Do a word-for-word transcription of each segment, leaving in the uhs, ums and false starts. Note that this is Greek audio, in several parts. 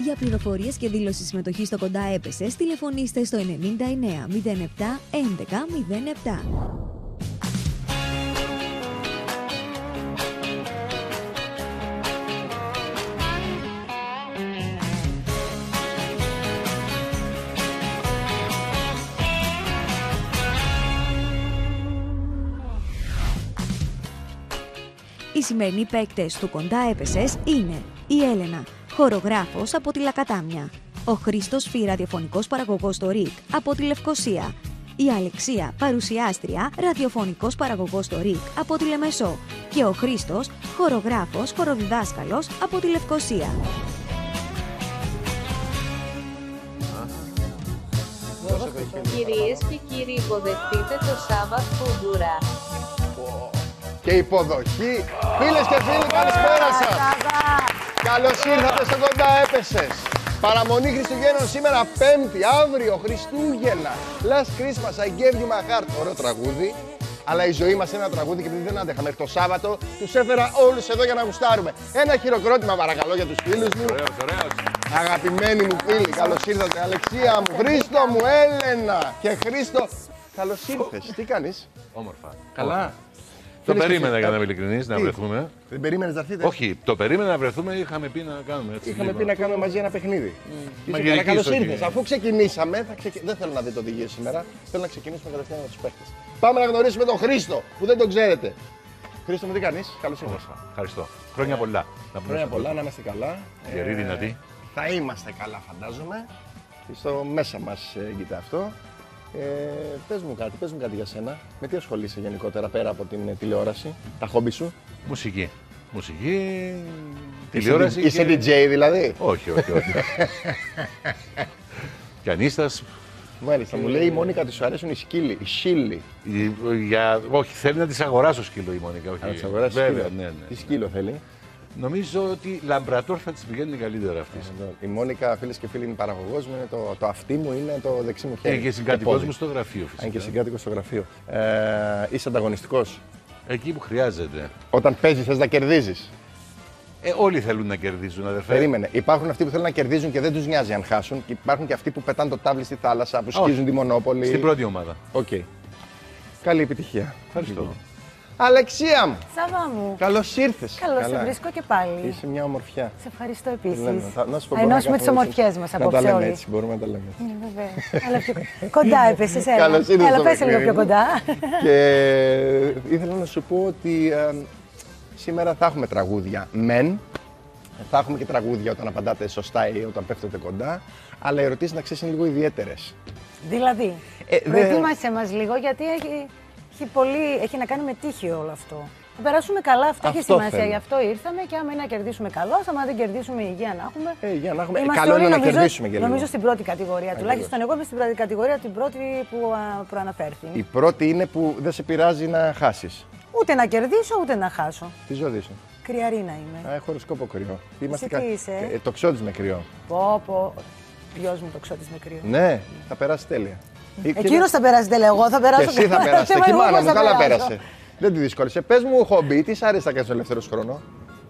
Για πληροφορίες και δήλωση συμμετοχής στο Κοντά Έπεσες, τηλεφωνήστε στο ενενήντα εννέα μηδέν επτά έντεκα μηδέν επτά. Οι σημερινοί παίκτες του Κοντά Έπεσες είναι η Έλενα, χορογράφος από τη Λακατάμια, ο Χρήστος Φι, ραδιοφωνικός παραγωγός στο ΡΙΚ από τη Λευκοσία, η Αλεξία, παρουσιάστρια, ραδιοφωνικός παραγωγός στο ΡΙΚ από τη Λεμεσό και ο Χρήστος, χορογράφος, χοροδιδάσκαλος από τη Λευκοσία. Κυρίες και κύριοι, υποδεχτείτε το Σάββατ Κουντουρά. Και υποδοχή. Φίλες και φίλοι, καλησπέρα σας. Καλώς ήρθατε στο Κοντά Έπεσες. Παραμονή Χριστουγέννων σήμερα Πέμπτη, αύριο Χριστούγεννα. Last Christmas, I gave you my heart. Ωραίο τραγούδι. Αλλά η ζωή μας είναι ένα τραγούδι και επειδή δεν άντεχα μέχρι το Σάββατο, τους έφερα όλους εδώ για να γουστάρουμε. Ένα χειροκρότημα παρακαλώ για τους φίλους μου. Ωραίος, ωραίος. Αγαπημένοι μου φίλοι, καλώς ήρθατε. Αλεξία μου, Χρήστο μου, Έλενα και Χρήστο. Καλώς ήρθες. Τι κάνεις? Όμορφα. Καλά. Το περίμενα, για να είμαι ειλικρινής, να βρεθούμε. Δεν περίμενες να έρθετε? Όχι, το περίμενα να βρεθούμε, είχαμε πει να κάνουμε έτσι. Είχαμε λίγο. πει να κάνουμε μαζί ένα παιχνίδι. Μαγειρική Καλώς στο ήρθες. κίνημα. Αφού ξεκινήσαμε, θα ξεκι... δεν θέλω να δείτε οδηγίες σήμερα. Θέλω να ξεκινήσουμε κατευθείαν με τους παίχτες. Πάμε να γνωρίσουμε τον Χρήστο, που δεν τον ξέρετε. Χρήστο μου, τι κάνεις? Καλώς ήρθες. Όμορφα. Ευχαριστώ. Χρόνια πολλά. Να Χρόνια πολλά, να είμαστε καλά. Γεροί, Ε, δυνατοί. Θα είμαστε καλά, φαντάζομαι. Στο μέσα μας γίνεται αυτό. Ε, πες μου κάτι, πες μου κάτι για σένα. Με τι ασχολείσαι γενικότερα πέρα από την ε, τηλεόραση, τα χόμπι σου? Μουσική. Μουσική, τηλεόραση. Είσαι και... ντι τζέι δηλαδή? Όχι, όχι, όχι. Πιανίστας. Μάλιστα, μου λέει η Μόνικα ότι σου αρέσουν οι σκύλοι, οι σκύλοι. η- Για... Όχι, θέλει να της αγοράσω σκύλο η Μόνικα. Όχι. Να τις αγοράσεις Βέβαια, σκύλο. ναι, ναι. Τι σκύλο θέλει? Νομίζω ότι λαμπρατόρ θα της πηγαίνει καλύτερα αυτή. Η Μόνικα, φίλες και φίλοι, είναι παραγωγός μου, είναι το, το αυτί μου, είναι το δεξί μου χέρι. Είναι και συγκάτοικός πόδι. μου στο γραφείο Αν φυσικά. και συγκάτοικος στο γραφείο. Ε, είσαι ανταγωνιστικός. Εκεί που χρειάζεται. Όταν παίζεις, θες να κερδίζεις. Ε, όλοι θέλουν να κερδίζουν, αδερφέ. Περίμενε. Υπάρχουν αυτοί που θέλουν να κερδίζουν και δεν τους νοιάζει αν χάσουν. Και υπάρχουν και αυτοί που πετάνε το τάβλι στη θάλασσα, που σκίζουν τη μονόπολη. Στην πρώτη ομάδα. Οκ. Καλή επιτυχία. Ευχαριστώ. Αλεξία μου, Σάβα μου. καλώς ήρθες. Καλώς Καλά. σε βρίσκω και πάλι. Είσαι μια ομορφιά. Σε ευχαριστώ επίσης. Λέμε, θα- να σου πω, Να μπορούμε να ενώσουμε τις κάνουμε ομορφιές έτσι. μας Να τα απόψε λέμε όλοι. έτσι, μπορούμε να τα λέμε έτσι. Ναι, βέβαια. Αλλά πιο κοντά έπεσες, έλα. Καλώς ήρθες Έλα, στο πες λίγο παιχνίδι πιο μου. κοντά. Και ήθελα να σου πω ότι ε, σήμερα θα έχουμε τραγούδια μεν, θα έχουμε και τραγούδια όταν απαντάτε σωστά ή όταν πέφτετε κοντά, αλλά οι ερωτήσεις να ξέρεις είναι λίγο ιδιαίτερες. Δηλαδή, Ε, δε- προετοίμασέ μας λίγο γιατί έχει, έχει, πολύ, έχει να κάνει με τύχη όλο αυτό. Θα περάσουμε καλά, αυτό, έχει Αυτό σημασία. θέλω. Γι' αυτό ήρθαμε και άμα είναι να κερδίσουμε καλώς, άμα δεν κερδίσουμε υγεία να έχουμε. Ε, για να έχουμε... ε, Είμαστε καλό είναι όλοι, να νομίζω, κερδίσουμε και λίγο. Νομίζω στην πρώτη κατηγορία. Τουλάχιστον εγώ είμαι στην πρώτη κατηγορία, την πρώτη που α, προαναφέρθη. Η πρώτη είναι που δεν σε πειράζει να χάσεις. Ούτε να κερδίσω, ούτε να χάσω. Τι ζώδη είσαι? Κρυαρίνα είμαι. Α, έχω οροσκόπο κρυό. Εσύ τι είσαι? Ε, το ξόδι με κρυό. Πω, πω. Γιος μου το ξώτης με κρύο. Ναι, θα περάσει τέλεια. Ε, και Εκείνος θα περάσει τέλεια, εγώ θα περάσω. Και εσύ θα καλά. περάσει. Θέμα Και η εγώ μάνα πώς μου θα καλά περάσω. πέρασε. Δεν τη δυσκόλυσε. Πες μου, χόμπι, τι σ' αρέσει να κάνεις τον ελεύθερο σου χρόνο?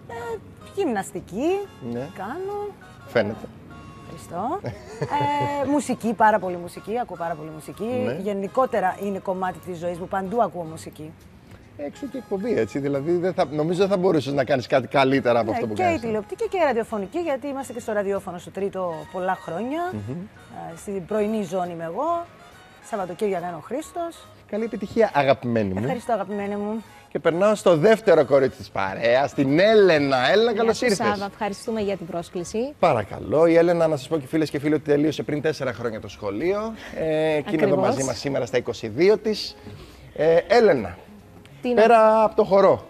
Γυμναστική Ναι. κάνω. Φαίνεται. Ευχαριστώ. ε, μουσική, πάρα πολύ μουσική. Ακούω πάρα πολύ μουσική. Ναι. Γενικότερα είναι κομμάτι της ζωής μου. Παντού ακούω μουσική. Έξω και εκπομπή, έτσι. Δηλαδή, δεν θα, νομίζω δεν θα μπορούσες να κάνεις κάτι καλύτερα από Ναι, αυτό που και η κάνεις. τηλεοπτική και η ραδιοφωνική, γιατί είμαστε και στο ραδιόφωνο στο τρίτο πολλά χρόνια. Ε, στην πρωινή ζώνη είμαι εγώ. Σαββατοκύριακα είναι ο Χρήστος. Καλή επιτυχία, αγαπημένη μου. Ευχαριστώ, αγαπημένη μου. Και περνάω στο δεύτερο κορίτσι της παρέας, την Έλενα. Έλενα, Γεια καλώς σου, ήρθες. Σάβα, ευχαριστούμε για την πρόσκληση. Παρακαλώ, η Έλενα, να σας πω και φίλες και φίλοι ότι τελείωσε πριν τέσσερα χρόνια το σχολείο. Ε, και είναι εδώ Ακριβώς. μαζί μας σήμερα στα είκοσι δύο της. Ε, Έλενα, Τι να- πέρα από το χορό,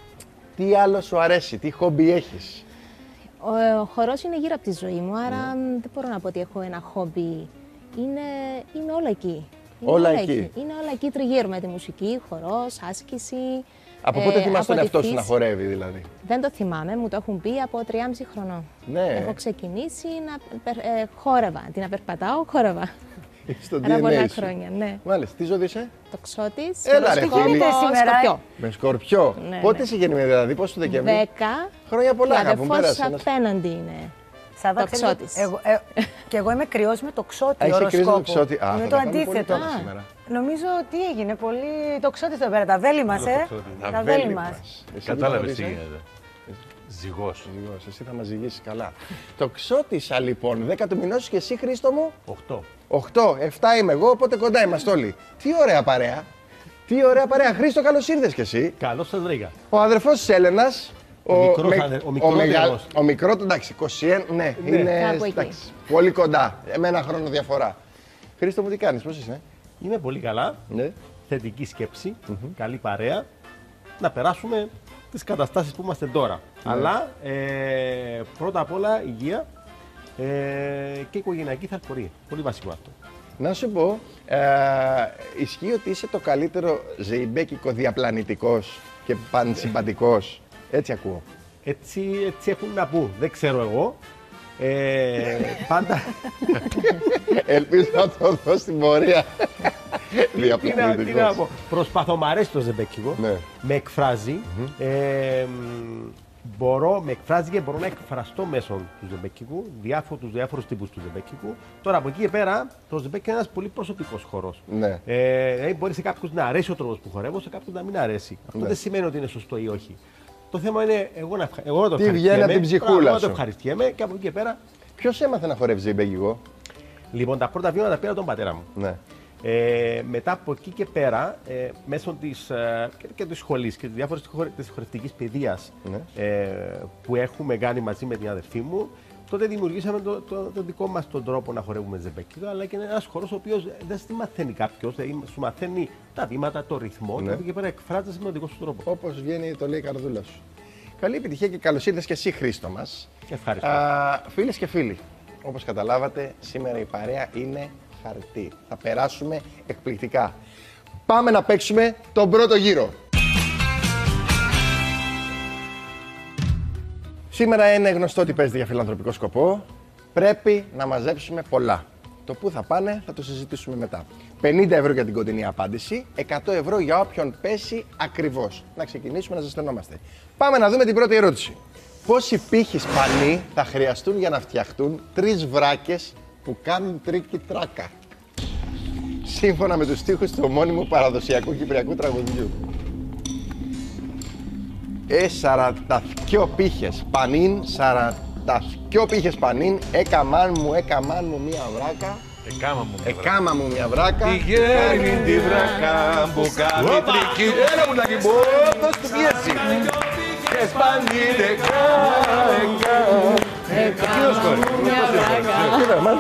τι άλλο σου αρέσει, τι χόμπι έχεις? Ο, ο χορός είναι γύρω από τη ζωή μου, άρα μ, δεν μπορώ να πω ότι έχω ένα χόμπι. Είναι, είναι όλα εκεί. Είναι Όλα εκεί. Είναι όλα εκεί τριγύρω με τη μουσική, χορός, άσκηση. Από πότε ε, θυμάσαι από τον τη εαυτό σου φύση. να χορεύει, δηλαδή? Δεν το θυμάμαι, μου το έχουν πει από τριάμισι χρονών. Ναι. Έχω ξεκινήσει να περ- ε, χόρευα, τι να περπατάω, χόρευα. Στο ντι Άρα εν πολλά έι σου. χρόνια, ναι. Μάλιστα, τι ζώδη είσαι? Το ξώτης, Έλα, ρε, χοροσκόπο, φίλη. σήμερα, σκορπιό. Με σκορπιό. Ναι, Πότε ναι. είσαι γεννημένη, δηλαδή, πώς του Δεκέμβρη? Δέκα. Χρόνια πολλά, Και αγάπη μου, αδερφός πέρασε ένας- απέναντι είναι. Σάβα, Το ξέρετε, Ξώτης. εγώ, ε, και εγώ είμαι κρυός με το Ξώτη. Α, είσαι κρυός με το οροσκόπο. Ξώτη. Α, Είναι θα το τα κάνουμε πολύ αντίθετο. καλά σήμερα. Νομίζω τι έγινε, πολύ το Ξώτη εδώ πέρα. Τα βέλη μας, ε. Τα βέλη μας. Κατάλαβες τι γίνεται. Ζυγός. Ζυγός, εσύ θα μας ζυγίσεις καλά. Το Ξώτησα λοιπόν, δέκα του μηνός και εσύ Χρήστο μου. Οκτώ. οκτώ, επτά είμαι εγώ, οπότε κοντά είμαστε όλοι. Τι ωραία παρέα. Τι ωραία παρέα. Χρήστο, καλώς ήρθες κι εσύ. Καλώς σας βρήκα. Ο αδερφός της Έλενας. Ο μικρός αδε- ο μικρότερος. Ο μικρός, εντάξει, είκοσι ένα, ναι, είναι Κάπου εκεί. εντάξει, πολύ κοντά. Με ένα χρόνο διαφορά. Χρήστο μου, τι κάνεις, πώς είσαι? Είμαι πολύ καλά. Ναι. Θετική σκέψη, καλή παρέα. Να περάσουμε τις καταστάσεις που είμαστε τώρα. Αλλά ε, πρώτα απ' όλα υγεία ε, και οικογενειακή θαλπορία. Πολύ βασικό αυτό. Να σου πω, ε, ισχύει ότι είσαι το καλύτερο ζεϊμπέκικο διαπλανητικός και πανσυμπαντικός. Έτσι ακούω. Έτσι, έτσι έχουν να πούν. Δεν ξέρω εγώ. Ε, πάντα. Ελπίζω να το δω στην πορεία. Τι να- τι να Διαπλανητικός. πω. Προσπαθώ, μ' αρέσει το ζεμπέκικο. Ναι. Με εκφράζει. Ε, μ, μπορώ, με εκφράζει και μπορώ να εκφραστώ μέσω του ζεμπέκικου, διάφορου, τους διάφορους τύπους του ζεμπέκικου. Τώρα από εκεί και πέρα, το ζεμπέκικο είναι ένας πολύ προσωπικός χορός. Ναι. Ε, δηλαδή μπορεί σε κάποιους να αρέσει ο τρόπος που χορεύω, σε κάποιους να μην αρέσει. Αυτό Ναι. δεν σημαίνει ότι είναι σωστό ή όχι. Το θέμα είναι εγώ να, ευχα... εγώ να το Τι βγαίνει ευχαριστιέμαι, από την ψυχούλα εγώ να το σου. ευχαριστιέμαι και από εκεί και πέρα. Ποιος έμαθε να χορεύει ζεϊμπέκικο? Λοιπόν, τα πρώτα βήματα πήρα τον πατέρα μου. Ναι. Ε, μετά από εκεί και πέρα, ε, μέσω της, ε, και, και της σχολής και της διάφορης της χορευτικής παιδείας Ναι. ε, που έχουμε κάνει μαζί με την αδερφή μου, τότε δημιουργήσαμε το, το, το δικό μας τον τρόπο να χορεύουμε ζεμπέκικο, αλλά και είναι ένας χορός ο οποίος δεν στη μαθαίνει κάποιος, δηλαδή σου μαθαίνει τα βήματα, το ρυθμό Ναι. και από εκεί και πέρα εκφράζεσαι με τον δικό σου τρόπο. Όπως βγαίνει, το λέει η καρδούλα σου. Καλή επιτυχία και καλώς ήρθες και εσύ, Χρήστο μας. Ευχαριστώ. Α, φίλες και φίλοι, όπως καταλάβατε, σήμερα η παρέα είναι χαρτί. Θα περάσουμε εκπληκτικά. Πάμε να παίξουμε τον πρώτο γύρο. Σήμερα είναι γνωστό ότι παίζεται για φιλανθρωπικό σκοπό. Πρέπει να μαζέψουμε πολλά. Το πού θα πάνε θα το συζητήσουμε μετά. πενήντα ευρώ για την κοντινή απάντηση, εκατό ευρώ για όποιον πέσει ακριβώς. Να ξεκινήσουμε να ζεσθενόμαστε. Πάμε να δούμε την πρώτη ερώτηση. Πόσοι πύχοι σπανί θα χρειαστούν για να φτιαχτούν τρεις βράκες που κάνουν τρίκι τράκα? Σύμφωνα με τους στίχους του ομώνυμου παραδοσιακού κυπριακού τραγουδιού. Ε, σαρανταθκιό πύχες πανίν, σαρανταθκιό πύχες πανίν, έκαμαν μου, έκαμαν μου μία βράκα. Εκάμα μου. Εκάμα μου μια βράκα. Πηγαίνει τη βράκα που κάνει τρίκι. Έλα μου να κοιμπώ, δώσ' του πίεση. Και σπάνι δεκά, Κύριος κόρη. Κοίτα, μαν.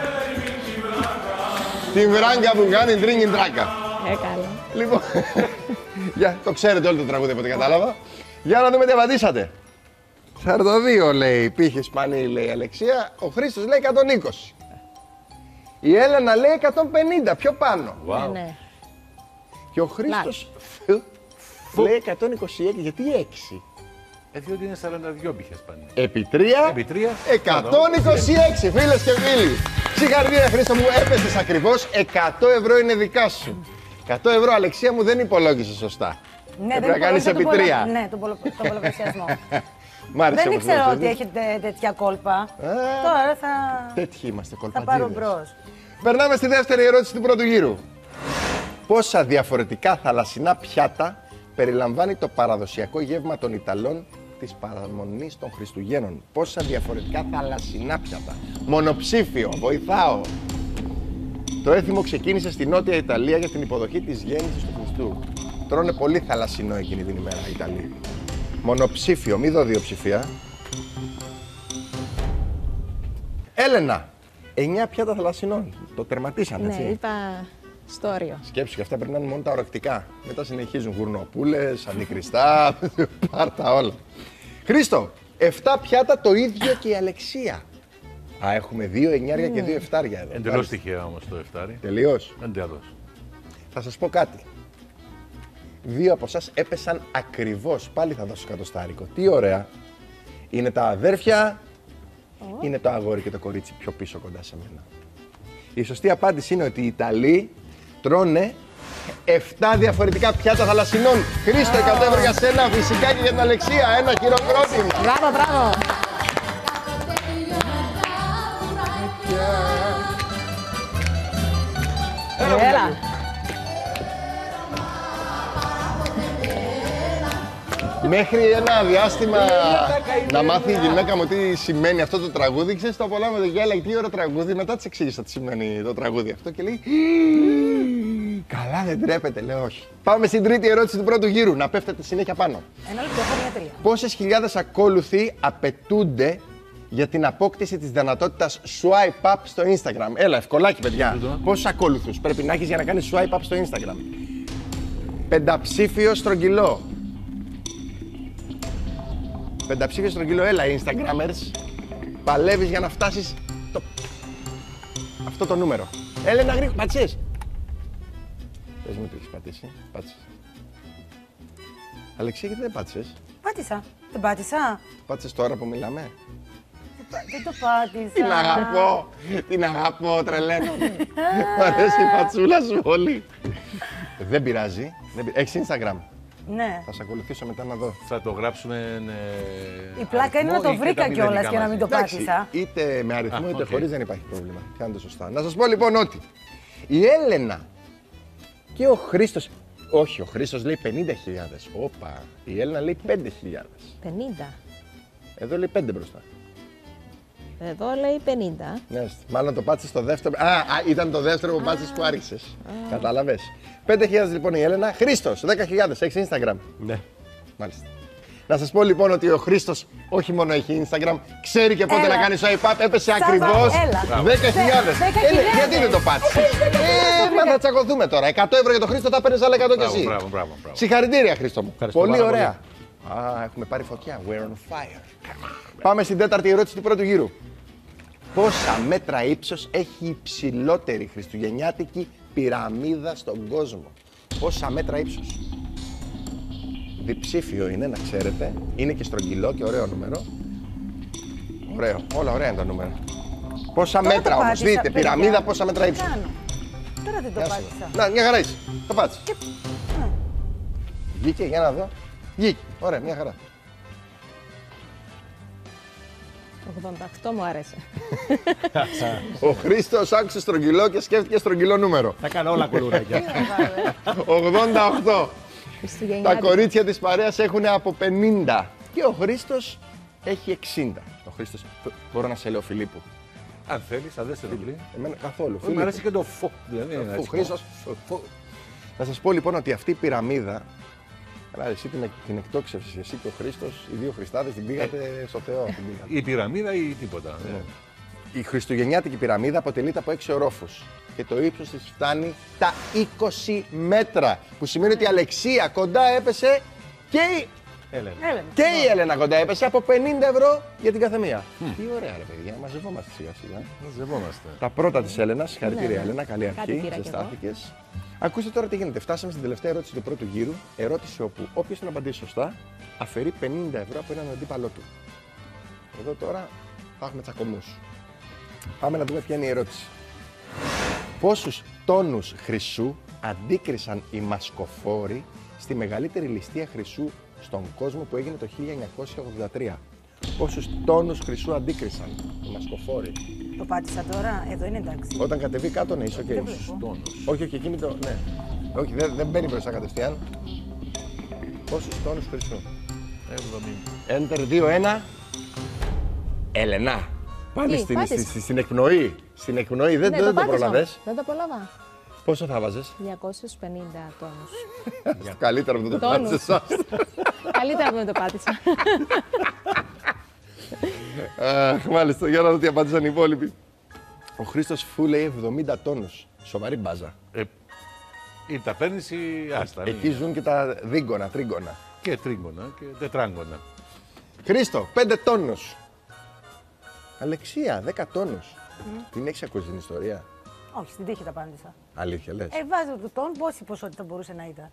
Την βράγκα που κάνει τρίγκιν τράκα. Ε, καλά. Λοιπόν, για, το ξέρετε όλο το τραγούδι από ό,τι κατάλαβα. Για να δούμε τι απαντήσατε. σαράντα δύο λέει πύχη Ισπανή, λέει η Αλεξία. Ο Χρήστος λέει εκατόν είκοσι. Η Έλενα λέει εκατόν πενήντα, πιο πάνω. Ναι, ναι. Και ο Χρήστος λέει εκατόν είκοσι έξι, γιατί έξι. Ε, διότι είναι σαράντα δύο πύχες πάνε. Επί τρία, Επί τρία. εκατόν είκοσι έξι, φίλες και φίλοι. Συγχαρητήρια Χρήστο μου, έπεσες ακριβώς, εκατό ευρώ είναι δικά σου. εκατό ευρώ, Αλεξία μου, δεν υπολόγισε σωστά. Ναι, Πρέπει να κάνεις επί τρία. Ναι, τον πολλο- τον πολλαπλασιασμό. Μ' άρεσε Δεν όπως ήξερα το ότι λες. έχετε τέτοια κόλπα. Ε, Τώρα θα, Τέτοιοι είμαστε, θα κολπατζίδες. πάρω μπρος. Περνάμε στη δεύτερη ερώτηση του πρώτου γύρου. Πόσα διαφορετικά θαλασσινά πιάτα περιλαμβάνει το παραδοσιακό γεύμα των Ιταλών της παραμονής των Χριστουγέννων? Πόσα διαφορετικά θαλασσινά πιάτα? Μονοψήφιο, βοηθάω. Το έθιμο ξεκίνησε στη Νότια Ιταλία για την υποδοχή της γέννησης του Χριστού. Τρώνε πολύ θαλασσινό εκείνη την ημέρα οι Ιταλοί. Μονοψήφιο, μη δω δύο ψηφία. Έλενα, εννιά πιάτα θαλασσινών. Το τερματίσαν, Ναι, έτσι. είπα στο όριο. Σκέψου και αυτά πρέπει να είναι μόνο τα ορεκτικά. Μετά συνεχίζουν γουρνοπούλες, αντικριστά, πάρτα όλα. Χρήστο, εφτά πιάτα το ίδιο και η Αλεξία. Α, έχουμε δύο εννιάρια και δύο εφτάρια εδώ. Εντελώς Μάλιστα. τυχαία όμως το εφτάρι. Τελείως. Εντελώς. Θα σας πω κάτι. Δύο από εσάς έπεσαν ακριβώς. Πάλι θα δώσω κατοστάρικο. Τι ωραία. Είναι τα αδέρφια, είναι το αγόρι και το κορίτσι πιο πίσω κοντά σε μένα. Η σωστή απάντηση είναι ότι οι Ιταλοί τρώνε εφτά διαφορετικά πιάτα θαλασσινών. Χρήστο, εκατό ευρώ για σένα, φυσικά και για την Αλεξία. Ένα χειροκρότημα. Μπράβο, μπράβο. Μέχρι ένα διάστημα να μάθει η γυναίκα μου τι σημαίνει αυτό το τραγούδι. Ξέρεις, το απολαύουμε και έλεγε τι ωραίο τραγούδι. Μετά της εξήγησα τι σημαίνει το τραγούδι αυτό και λέει καλά, δεν τρέπεται. Λέω όχι. Πάμε στην τρίτη ερώτηση του πρώτου γύρου. Να πέφτετε συνέχεια πάνω. Ένα λεπτό, έχω μια τρία. Πόσες χιλιάδες ακόλουθοι απαιτούνται για την απόκτηση της δυνατότητας swipe up στο Instagram? Έλα, ευκολάκι, παιδιά. Πόσους ακόλουθους πρέπει να έχεις για να κάνεις swipe up στο Instagram? Πενταψήφιο στρογγυλό. Πενταψήφιο στρογγυλό, έλα, Instagrammers. Παλεύεις για να φτάσεις το... αυτό το νούμερο. Έλενα, γρήγορα, πατήσεις. Πες μου τι έχεις πατήσει. Πάτησες. Αλεξία, γιατί δεν πάτησες? Πάτησα. Δεν πάτησα. Πάτησες τώρα που μιλάμε? Δεν το πάτησα. Την αγαπώ. Την αγαπώ, τρελαίνω. Μ' αρέσει η πατσούλα σου πολύ. Δεν πειράζει. Έχεις Instagram? Ναι. Θα σε ακολουθήσω μετά να δω. Θα το γράψουμε. Ναι, η πλάκα είναι να το βρήκα κιόλας και να μην το πάτησα. Είτε με αριθμό είτε χωρίς δεν υπάρχει πρόβλημα. Κάντε σωστά. Να σας πω λοιπόν ότι η Έλενα και ο Χρήστος. Όχι, ο Χρήστος λέει πενήντα χιλιάδες. Όπα. Η Έλενα λέει πέντε χιλιάδες. πενήντα. Εδώ λέει πέντε μπροστά. Εδώ λέει πενήντα. Ναι, μάλλον το πάτησες στο δεύτερο. Α, α, ήταν το δεύτερο που πάτησες που άρχισες. Κατάλαβες. πέντε χιλιάδες λοιπόν η Έλενα. Χρήστος, δέκα χιλιάδες. Έχεις Instagram? Ναι. Μάλιστα. Να σας πω λοιπόν ότι ο Χρήστος όχι μόνο έχει Instagram, ξέρει και πότε Έλα. να κάνει swipe up. Έπεσε Σάβα, ακριβώς έλα. δέκα χιλιάδες. δέκα Έλε, χιλιάδες. γιατί δεν το πάτησες? Ε, μα θα τσακωθούμε τώρα. εκατό ευρώ για τον Χρήστο, θα παίρνεις άλλα εκατό κι εσύ. Μπράβο, μπράβο, μπράβο. Συγχαρητήρια, Χρήστο μου. Ευχαριστώ Πολύ πάρα ωραία. Α, έχουμε πάρει φωτιά. We're on fire. Πάμε στην τέταρτη ερώτηση του πρώτου γύρου. Πόσα μέτρα ύψος έχει η ψηλότερη χριστουγεννιάτικη πυραμίδα στον κόσμο? Πόσα μέτρα ύψος? Διψήφιο είναι, να ξέρετε. Είναι και στρογγυλό και ωραίο νούμερο. Ωραίο. Όλα ωραία είναι τα νούμερα. Πόσα Τώρα μέτρα το όμως? πάτησα, Δείτε, παιδιά. πυραμίδα πόσα μέτρα Τι ύψος? κάνω. Τώρα δεν το Γεια σου. πάτησα. Να, μια χαρά είσαι. Το πάτησε. Και- ναι. Βγήκε, για να δω. Βγήκε. Ωραία, μια χαρά. ογδόντα οκτώ μου άρεσε. Ο Χρήστος άκουσε στρογγυλό και σκέφτηκε στρογγυλό νούμερο. Θα κάνω όλα κουλουράκια. ογδόντα οκτώ. Τα Χριστουγεννιάτικη. κορίτσια της παρέας έχουν από πενήντα και ο Χρήστος έχει εξήντα. Ο Χρήστος, μπορώ να σε λέω Φιλίππου? Αν θέλει, θα δες το βιβλίο. Εμένα καθόλου. Μου αρέσει και το φω. Δηλαδή, είναι Ο έτσι. Χρήστος. φο- Να σας πω λοιπόν ότι αυτή η πυραμίδα, καλά, εσύ την, την εκτόξευσες, εσύ και ο Χρήστος, οι δύο Χριστάδες την πήγατε στο Θεό. την πήγατε. Η πυραμίδα ή τίποτα. ναι. Η χριστουγεννιάτικη πυραμίδα αποτελείται από έξι ορόφους και το ύψος της φτάνει τα είκοσι μέτρα. Που σημαίνει ότι η Αλεξία κοντά έπεσε και η, Έλενα. Έλενα. και η Έλενα κοντά έπεσε από πενήντα ευρώ για την καθεμία. Τι ωραία, ρε παιδιά, μαζευόμαστε σιγά σιγά. Μαζευόμαστε. Τα πρώτα της Έλενας, συγχαρητήρια Ναι, ναι. Έλενα, καλή Κάτι αρχή, πήρα κι εγώ. ζεστάθηκες. Ακούστε τώρα τι γίνεται. Φτάσαμε στην τελευταία ερώτηση του πρώτου γύρου. Ερώτηση όπου όποιος την απαντήσει σωστά αφαιρεί πενήντα ευρώ από έναν αντίπαλό του. Εδώ τώρα θα έχουμε τσακωμούς. Πάμε να δούμε ποια είναι η ερώτηση. Πόσους τόνους χρυσού αντίκρισαν οι μασκοφόροι στη μεγαλύτερη ληστεία χρυσού στον κόσμο που έγινε το χίλια εννιακόσια ογδόντα τρία? Πόσους τόνους χρυσού αντίκρισαν οι μασκοφόροι? Το πάτησα τώρα. Εδώ είναι εντάξει. Όταν κατεβεί κάτω, ναι, είσαι οκ. Δεν βλέπω. Τόνος. Όχι, όχι, εκείνη το. Ναι. Όχι, δεν, δεν μπαίνει μπροστά κατευθείαν. Πόσους τόνους χρυσού? εβδομήντα. Enter δύο ένα. Έλενα. Πάλι Τι, στην, πάτησε. στη- στη- στην εκπνοή. Στην εκπνοή, δεν, Ναι, δεν το, πάτησα. προλαβες. Δεν το προλαβα. Πόσο θα βάζες? διακόσιους πενήντα τόνους. Καλύτερα που δεν το Τόνους. πάτησες. Καλύτερα που δεν το πάτησα. Αχ, μάλιστα, για να δω τι απάντησαν οι υπόλοιποι. Ο Χρήστος Φου λέει εβδομήντα τόνους. Σοβαρή μπάζα. Ε, ή τα παίρνεις ή άστα. μην- Εκεί ζουν και τα δίγκωνα, τρίγκωνα. Και τρίγωνα και τετράγωνα. Χρήστο, πέντε τόνους. Αλεξία, δέκα τόνους. Την έχεις ακούσει την ιστορία? Όχι, στην τύχη τα απάντησα. Αλήθεια λες? Ε, βάζω του τόν, πόση ποσότητα μπορούσε να ήταν.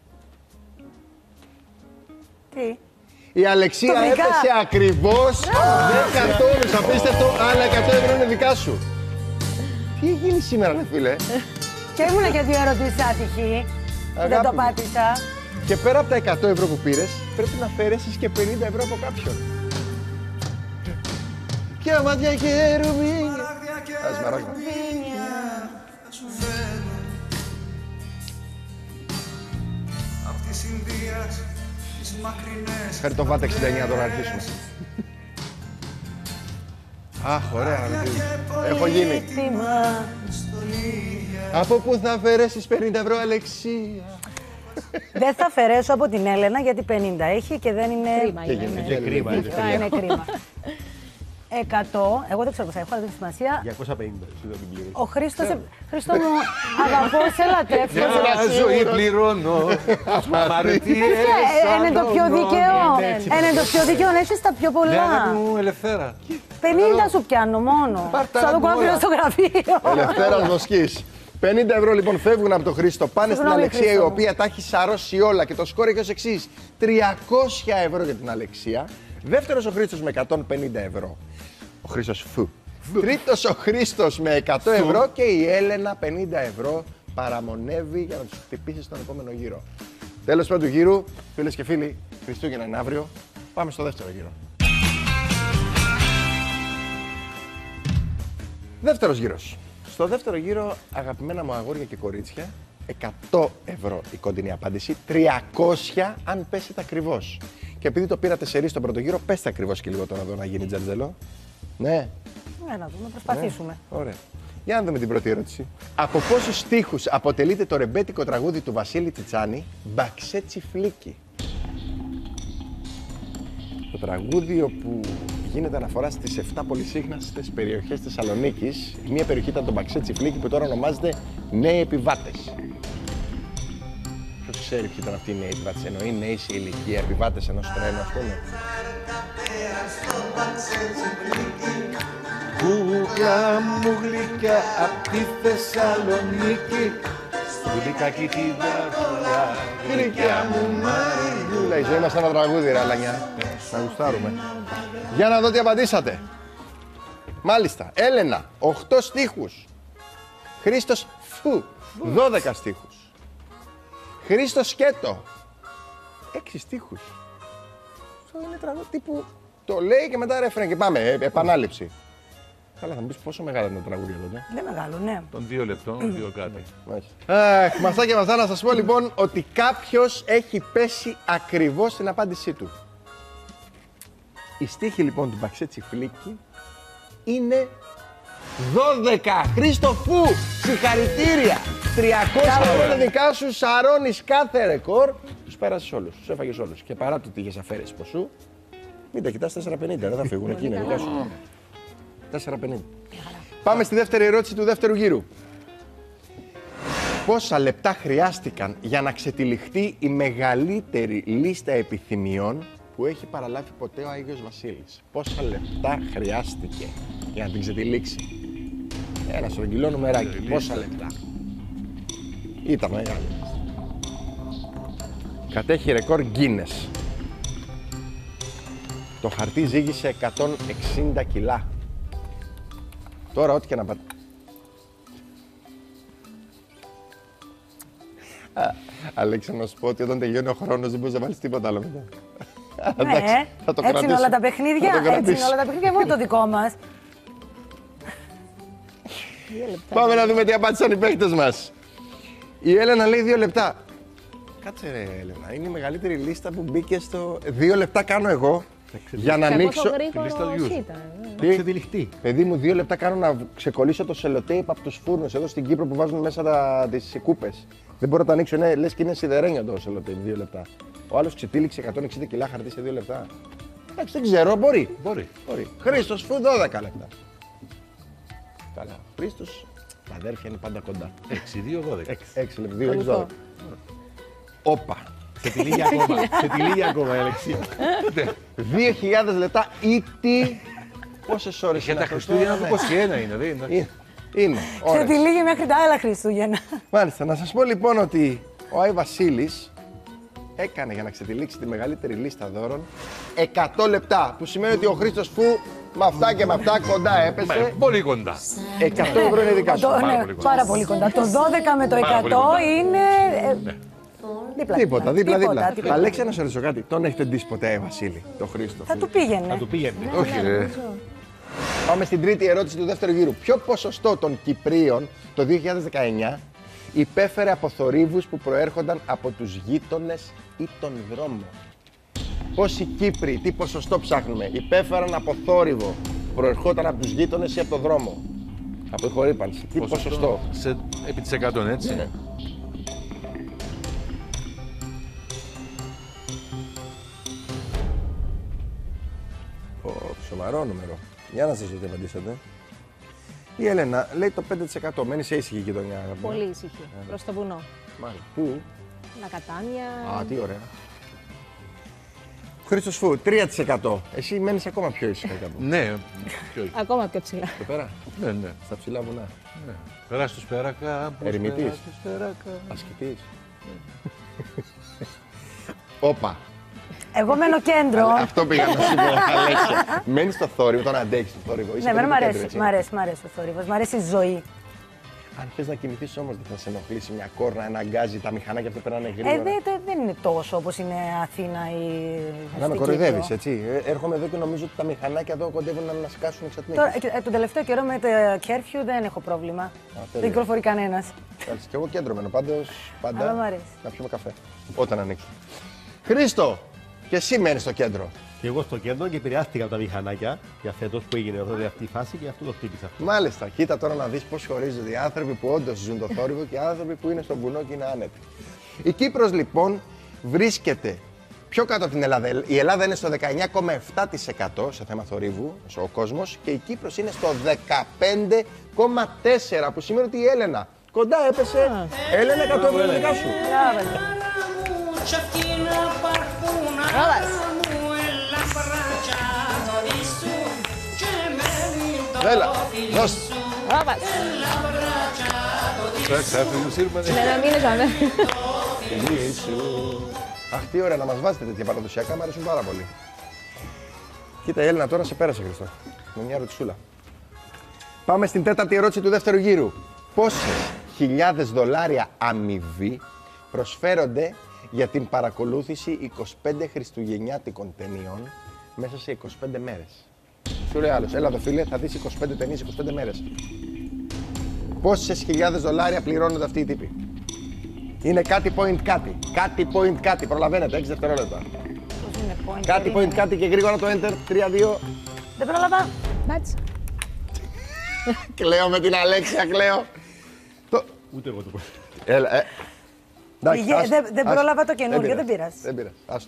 Τι. Η Αλεξία Το βρήκα. έπεσε ακριβώς δέκα τόνους. Απίστευτο, άλλα εκατό ευρώ είναι δικά σου. Τι έχει γίνει σήμερα, ρε φίλε? Και ήμουνα και δύο ερωτήσεις άτυχη. που Δεν Αγάπη το μου. πάτησα. Και πέρα από τα εκατό ευρώ που πήρες, πρέπει να αφαιρέσεις και πενήντα ευρώ από κάποιον. Και μάτια και ρουμπίνια. Ας μαράγμα. Φέρει το βάτ εξήντα εννιά τώρα να αρχίσουμε. Αχ, ωραία. Έχω γίνει. Από πού θα αφαιρέσεις πενήντα ευρώ, Αλεξία? Δεν θα αφαιρέσω από την Έλενα γιατί πενήντα έχει και δεν είναι. Κρίμα είναι. είναι. ναι. Και κρίμα είναι. Α, είναι κρίμα. εκατό, εγώ δεν ξέρω πώς θα έχω, αλλά δεν έχει σημασία. διακόσια πενήντα, εσύ δεν την πλήρες. Ο Χρήστος, Χρήστο μου, αγαπώ, σε λατρεύω. Μια ζωή πληρώνω. Αμαρτίες Είναι το πιο δίκαιο. Είναι το πιο δίκαιο να έχεις τα πιο Ναι, πολλά. αγάπη μου, ελευθέρα. πενήντα σου πιάνω μόνο. Πάρτα Θα το μου κόβω όλα. στο γραφείο. Ελευθέρας Βοσκής. πενήντα ευρώ λοιπόν φεύγουν από τον Χρήστο, πάνε στην Συγγνώμη, Αλεξία, η Χρήστο μου. οποία τα έχει σαρώσει όλα και το σκόρ έχει ως εξής. τριακόσια ευρώ για την Αλεξία. Δεύτερος ο Χρήστος με εκατόν πενήντα ευρώ. Ο Χρήστος φου. Τρίτος ο Χρήστος με εκατό ευρώ και η Έλενα πενήντα ευρώ παραμονεύει για να τους χτυπήσει στον επόμενο γύρο. Τέλος πρώτου γύρου, φίλες και φίλοι, Χριστούγεννα είναι αύριο. Πάμε στο δεύτερο γύρο. Δεύτερος γύρος. Στο δεύτερο γύρο, αγαπημένα μου αγόρια και κορίτσια, εκατό ευρώ η κοντινή απάντηση, τριακόσια αν πέσετε ακριβώς. Και επειδή το πήρατε σε ρί στον πρώτο γύρο, πέστε ακριβώς και λίγο τώρα εδώ να γίνει τζαρτζελό. Ναι. Ναι, να δούμε, προσπαθήσουμε. Ωραία. Για να δούμε την πρώτη ερώτηση. Από πόσους στίχους αποτελείται το ρεμπέτικο τραγούδι του Βασίλη Τσιτσάνη, Μπαξέ Τσιφλίκι? Το τραγούδι όπου γίνεται αναφορά στις επτά πολυσύχναστες περιοχές Θεσσαλονίκης. Η μία περιοχή ήταν το Μπαξέ Τσιφλίκι που τώρα ονομάζεται Νέοι Επιβάτες. Ποιος ξέρει ποιοι ήταν αυτοί οι νέοι επιβάτες? Εννοεί νέοι σε ηλικία επιβάτες ενός τρένου, ας πούμε. Γλυκά μου γλυκά απ' τη Θεσσαλονίκη. Γλυκά και τη δάφουλα, γλυκιά μου Μαριλού. Η ζωή μας ένα τραγούδι, ρε Αλανιά. Να γουστάρουμε. Για να δω τι απαντήσατε. Μάλιστα, Έλενα, οκτώ στίχους. Χρήστος Φου, δώδεκα στίχους. Χρήστος Σκέτο, έξι στίχους. Αυτό είναι τραγούδι τύπου το λέει και μετά ρεφρέν και πάμε, ε, επανάληψη. Καλά, θα μου πεις πόσο μεγάλα είναι τα τραγούδια τότε. Δεν μεγάλο, ναι. Των δύο λεπτών, δύο κάτι. Αχ, μαστά και μαστά να σας πω λοιπόν ότι κάποιος έχει πέσει ακριβώς στην απάντησή του. Η στίχη λοιπόν του Μπαξέ Τσιφλίκι είναι δώδεκα. Χρήστο Φου, συγχαρητήρια. τριακόσια ευρώ είναι δικά σου, σαρώνεις κάθε ρεκόρ. Τους πέρασες όλους, τους έφαγες όλους. Και παρά το ότι είχες αφαίρεση ποσού, μην τα κοιτάς, τέσσερα πενήντα, δεν θα φύγουν, εκεί είναι δικά σου. τέσσερα πενήντα. Πάμε στη δεύτερη ερώτηση του δεύτερου γύρου. Πόσα λεπτά χρειάστηκαν για να ξετυλιχτεί η μεγαλύτερη λίστα επιθυμιών που έχει παραλάβει ποτέ ο Άγιος Βασίλης? Πόσα λεπτά χρειάστηκε για να την ξετυλίξει? Ένα στρογγυλό νομεράκι. Πόσα λεπτά? Ήταν μεγάλη. Κατέχει ρεκόρ Guinness. Το χαρτί ζύγισε εκατόν εξήντα κιλά. Τώρα ό,τι και να πάτε. Αλέξη, να σου πω ότι όταν τελειώνει ο χρόνος δεν μπορείς να βάλεις τίποτα άλλο μετά. Ναι, θα το έτσι είναι κρατήσω. όλα τα Θα παιχνίδια. το Έτσι είναι κρατήσω. όλα τα παιχνίδια, μόνο το δικό μας. Πάμε να δούμε τι απάντησαν οι παίκτες μας. Η Έλενα λέει δύο λεπτά. Κάτσε ρε Έλενα, είναι η μεγαλύτερη λίστα που μπήκε στο... Δύο λεπτά κάνω εγώ για να Και ανοίξω... πόσο γρήγορος λίστα ήταν. ναι. Τι? Ξετυλιχτεί. Παιδί μου, δύο λεπτά κάνω να ξεκολλήσω το σελοτέιπ από τους φούρνους εδώ στην Κύπρο που βάζουν μέσα τα... τις κούπες. Δεν μπορώ να το ανοίξω, ναι, λες και είναι σιδερένιο το σελοτέιπ, δύο λεπτά. Ο άλλος ξετύλιξε εκατόν εξήντα κιλά χαρτί σε δύο λεπτά. Εντάξει, δεν ξέρω, μπορεί. Μπορεί. μπορεί. Χρήστος Φου, δώδεκα λεπτά. Καλά. Χρήστος, τα αδέρφια είναι πάντα κοντά. έξι, δύο, δώδεκα. έξι λεπτά, δύο, έξι, δώδεκα. Όπα. Σε τη λίγη ακόμα. Σε τη λίγη ακόμα, η Αλεξία. δύο χιλιάδες λεπτά ήτι. Πόσες ώρες Για είναι τα αυτό Χριστούγεννα τώρα, του ναι. είκοσι ένα είναι, δεν είναι. Είναι. Είναι. Σε Ώρες. τη λίγη μέχρι τα άλλα Χριστούγεννα. Μάλιστα, να σας πω λοιπόν ότι ο Άι Βασίλης έκανε για να ξετυλίξει τη μεγαλύτερη λίστα δώρων εκατό λεπτά. Που σημαίνει ότι ο Χρήστος Φου με αυτά και με αυτά κοντά Μα, έπεσε. πολύ κοντά. εκατό ευρώ είναι δικά σου. Το- πάρα ναι, πολύ κοντά. Πάρα πολύ κοντά. Το δώδεκα με το Πάρα πολύ εκατό κοντά. είναι. ε, Δίπλα. Τίποτα, δίπλα, δίπλα. τίποτα. Αλέξη, να σε ρωτήσω κάτι. Τον έχετε ντύσει ποτέ, Άι Βασίλη, το Χρήστο? Θα του πήγαινε. Θα του πήγαινε. Όχι ρε. Πάμε στην τρίτη ερώτηση του δεύτερου γύρου. Ποιο ποσοστό των Κυπρίων το δύο χιλιάδες δεκαεννιά υπέφερε από θορύβους που προέρχονταν από τους γείτονες ή τον δρόμο? Πόσοι Κύπροι, τι ποσοστό ψάχνουμε, υπέφεραν από θόρυβο, προερχόταν από τους γείτονες ή από το δρόμο. Από ηχορύπανση. Τι ποσοστό. ποσοστό. Σε, επί της εκατό, έτσι. Ναι. Ο, σοβαρό νούμερο. Για να σας δείτε τι απαντήσατε. Η Έλενα λέει το πέντε τοις εκατό. Μένει σε ήσυχη γειτονιά. Πολύ ήσυχη. Yeah. Προς το βουνό. Μάλιστα. Πού? Λακατάμια. Α, τι ωραία. Χρήστος Φου, τρία τοις εκατό. Εσύ μένεις ακόμα πιο ήσυχα κάπου. Ναι, πιο ήσυχα. Ακόμα πιο ψηλά. Εδώ πέρα. Ναι, ναι. Στα ψηλά βουνά. ναι. Περάσει στους πέρακα. Ερημητής. Ασκητής. Όπα. Εγώ μένω κέντρο. Αυτό πήγα να σου πω, Αλέξια. Μένεις στο θόρυβο, τον αντέχεις το θόρυβο. Ναι, εμένα μ' αρέσει, μ' αρέσει, μ' αρέσει ο θόρυβος, μ' αρέσει η ζωή. Αν θες να κινηθείς όμως δεν θα σε ενοχλήσει μια κόρνα, ένα γκάζι, τα μηχανάκια αυτά περνάνε γρήγορα. Ε, δεν, δεν είναι τόσο όπως είναι Αθήνα ή. Να με κοροϊδεύεις, έτσι. Ε, έρχομαι εδώ και νομίζω ότι τα μηχανάκια εδώ κοντεύουν να σκάσουν εξατμίσεις. Τώρα, ε, τον τελευταίο καιρό με το κέρφιου δεν έχω πρόβλημα. Δεν κυκλοφορεί κανένας. Εντάξει, και εγώ κέντρο μένω πάντως. Πάντα Αλλά μ' αρέσει. να πιούμε καφέ. Όταν ανοίξει. Χρήστο, και εσύ μένεις στο κέντρο. Και εγώ στο κέντρο και επηρεάστηκα από τα μηχανάκια για φέτος που έγινε εδώ αυτή η φάση και αυτό το χτύπησα. Μάλιστα, κοίτα τώρα να δεις πώς χωρίζονται οι άνθρωποι που όντως ζουν το θόρυβο και οι άνθρωποι που είναι στον βουνό και είναι άνετοι. Η Κύπρος λοιπόν βρίσκεται πιο κάτω από την Ελλάδα. Η Ελλάδα είναι στο δεκαεννιά κόμμα επτά τοις εκατό σε θέμα θορύβου, ο κόσμος, και η Κύπρος είναι στο δεκαπέντε κόμμα τέσσερα τοις εκατό που σημαίνει ότι η Έλενα κοντά έπεσε. Έλενα, εκατό ευρώ δικά σου. Έλα, δώστε. Ναι, να μην είναι. Αχ, τι ωραία να μας βάζετε τέτοια παραδοσιακά, μου αρέσουν πάρα πολύ. Κοίτα, η Έλληνα τώρα σε πέρασε, Χριστό. Με μια ρωτησούλα. Πάμε στην τέταρτη ερώτηση του δεύτερου γύρου. Πόσες χιλιάδες δολάρια αμοιβή προσφέρονται για την παρακολούθηση είκοσι πέντε χριστουγεννιάτικων ταινιών μέσα σε είκοσι πέντε μέρες? Σου λέει άλλος, έλα εδώ φίλε, θα δεις είκοσι πέντε ταινίες είκοσι πέντε μέρες. Πόσες χιλιάδες δολάρια πληρώνονται αυτοί οι τύποι? Είναι κάτι point κάτι. Κάτι point κάτι. Προλαβαίνετε, έξι δευτερόλεπτα. Πώς είναι point, Κάτι point περίμενε. κάτι και γρήγορα το enter. τρία δύο. Δεν πρόλαβα. Εντάξει. Κλαίω με την Αλέξια, κλαίω. Το... Ούτε εγώ το πω. Έλα, ε. Εντάξει, Πήγε- άστο, δεν- δεν άστο. πρόλαβα το καινούριο, δεν πειράζει. Δεν πειράζει, άστο.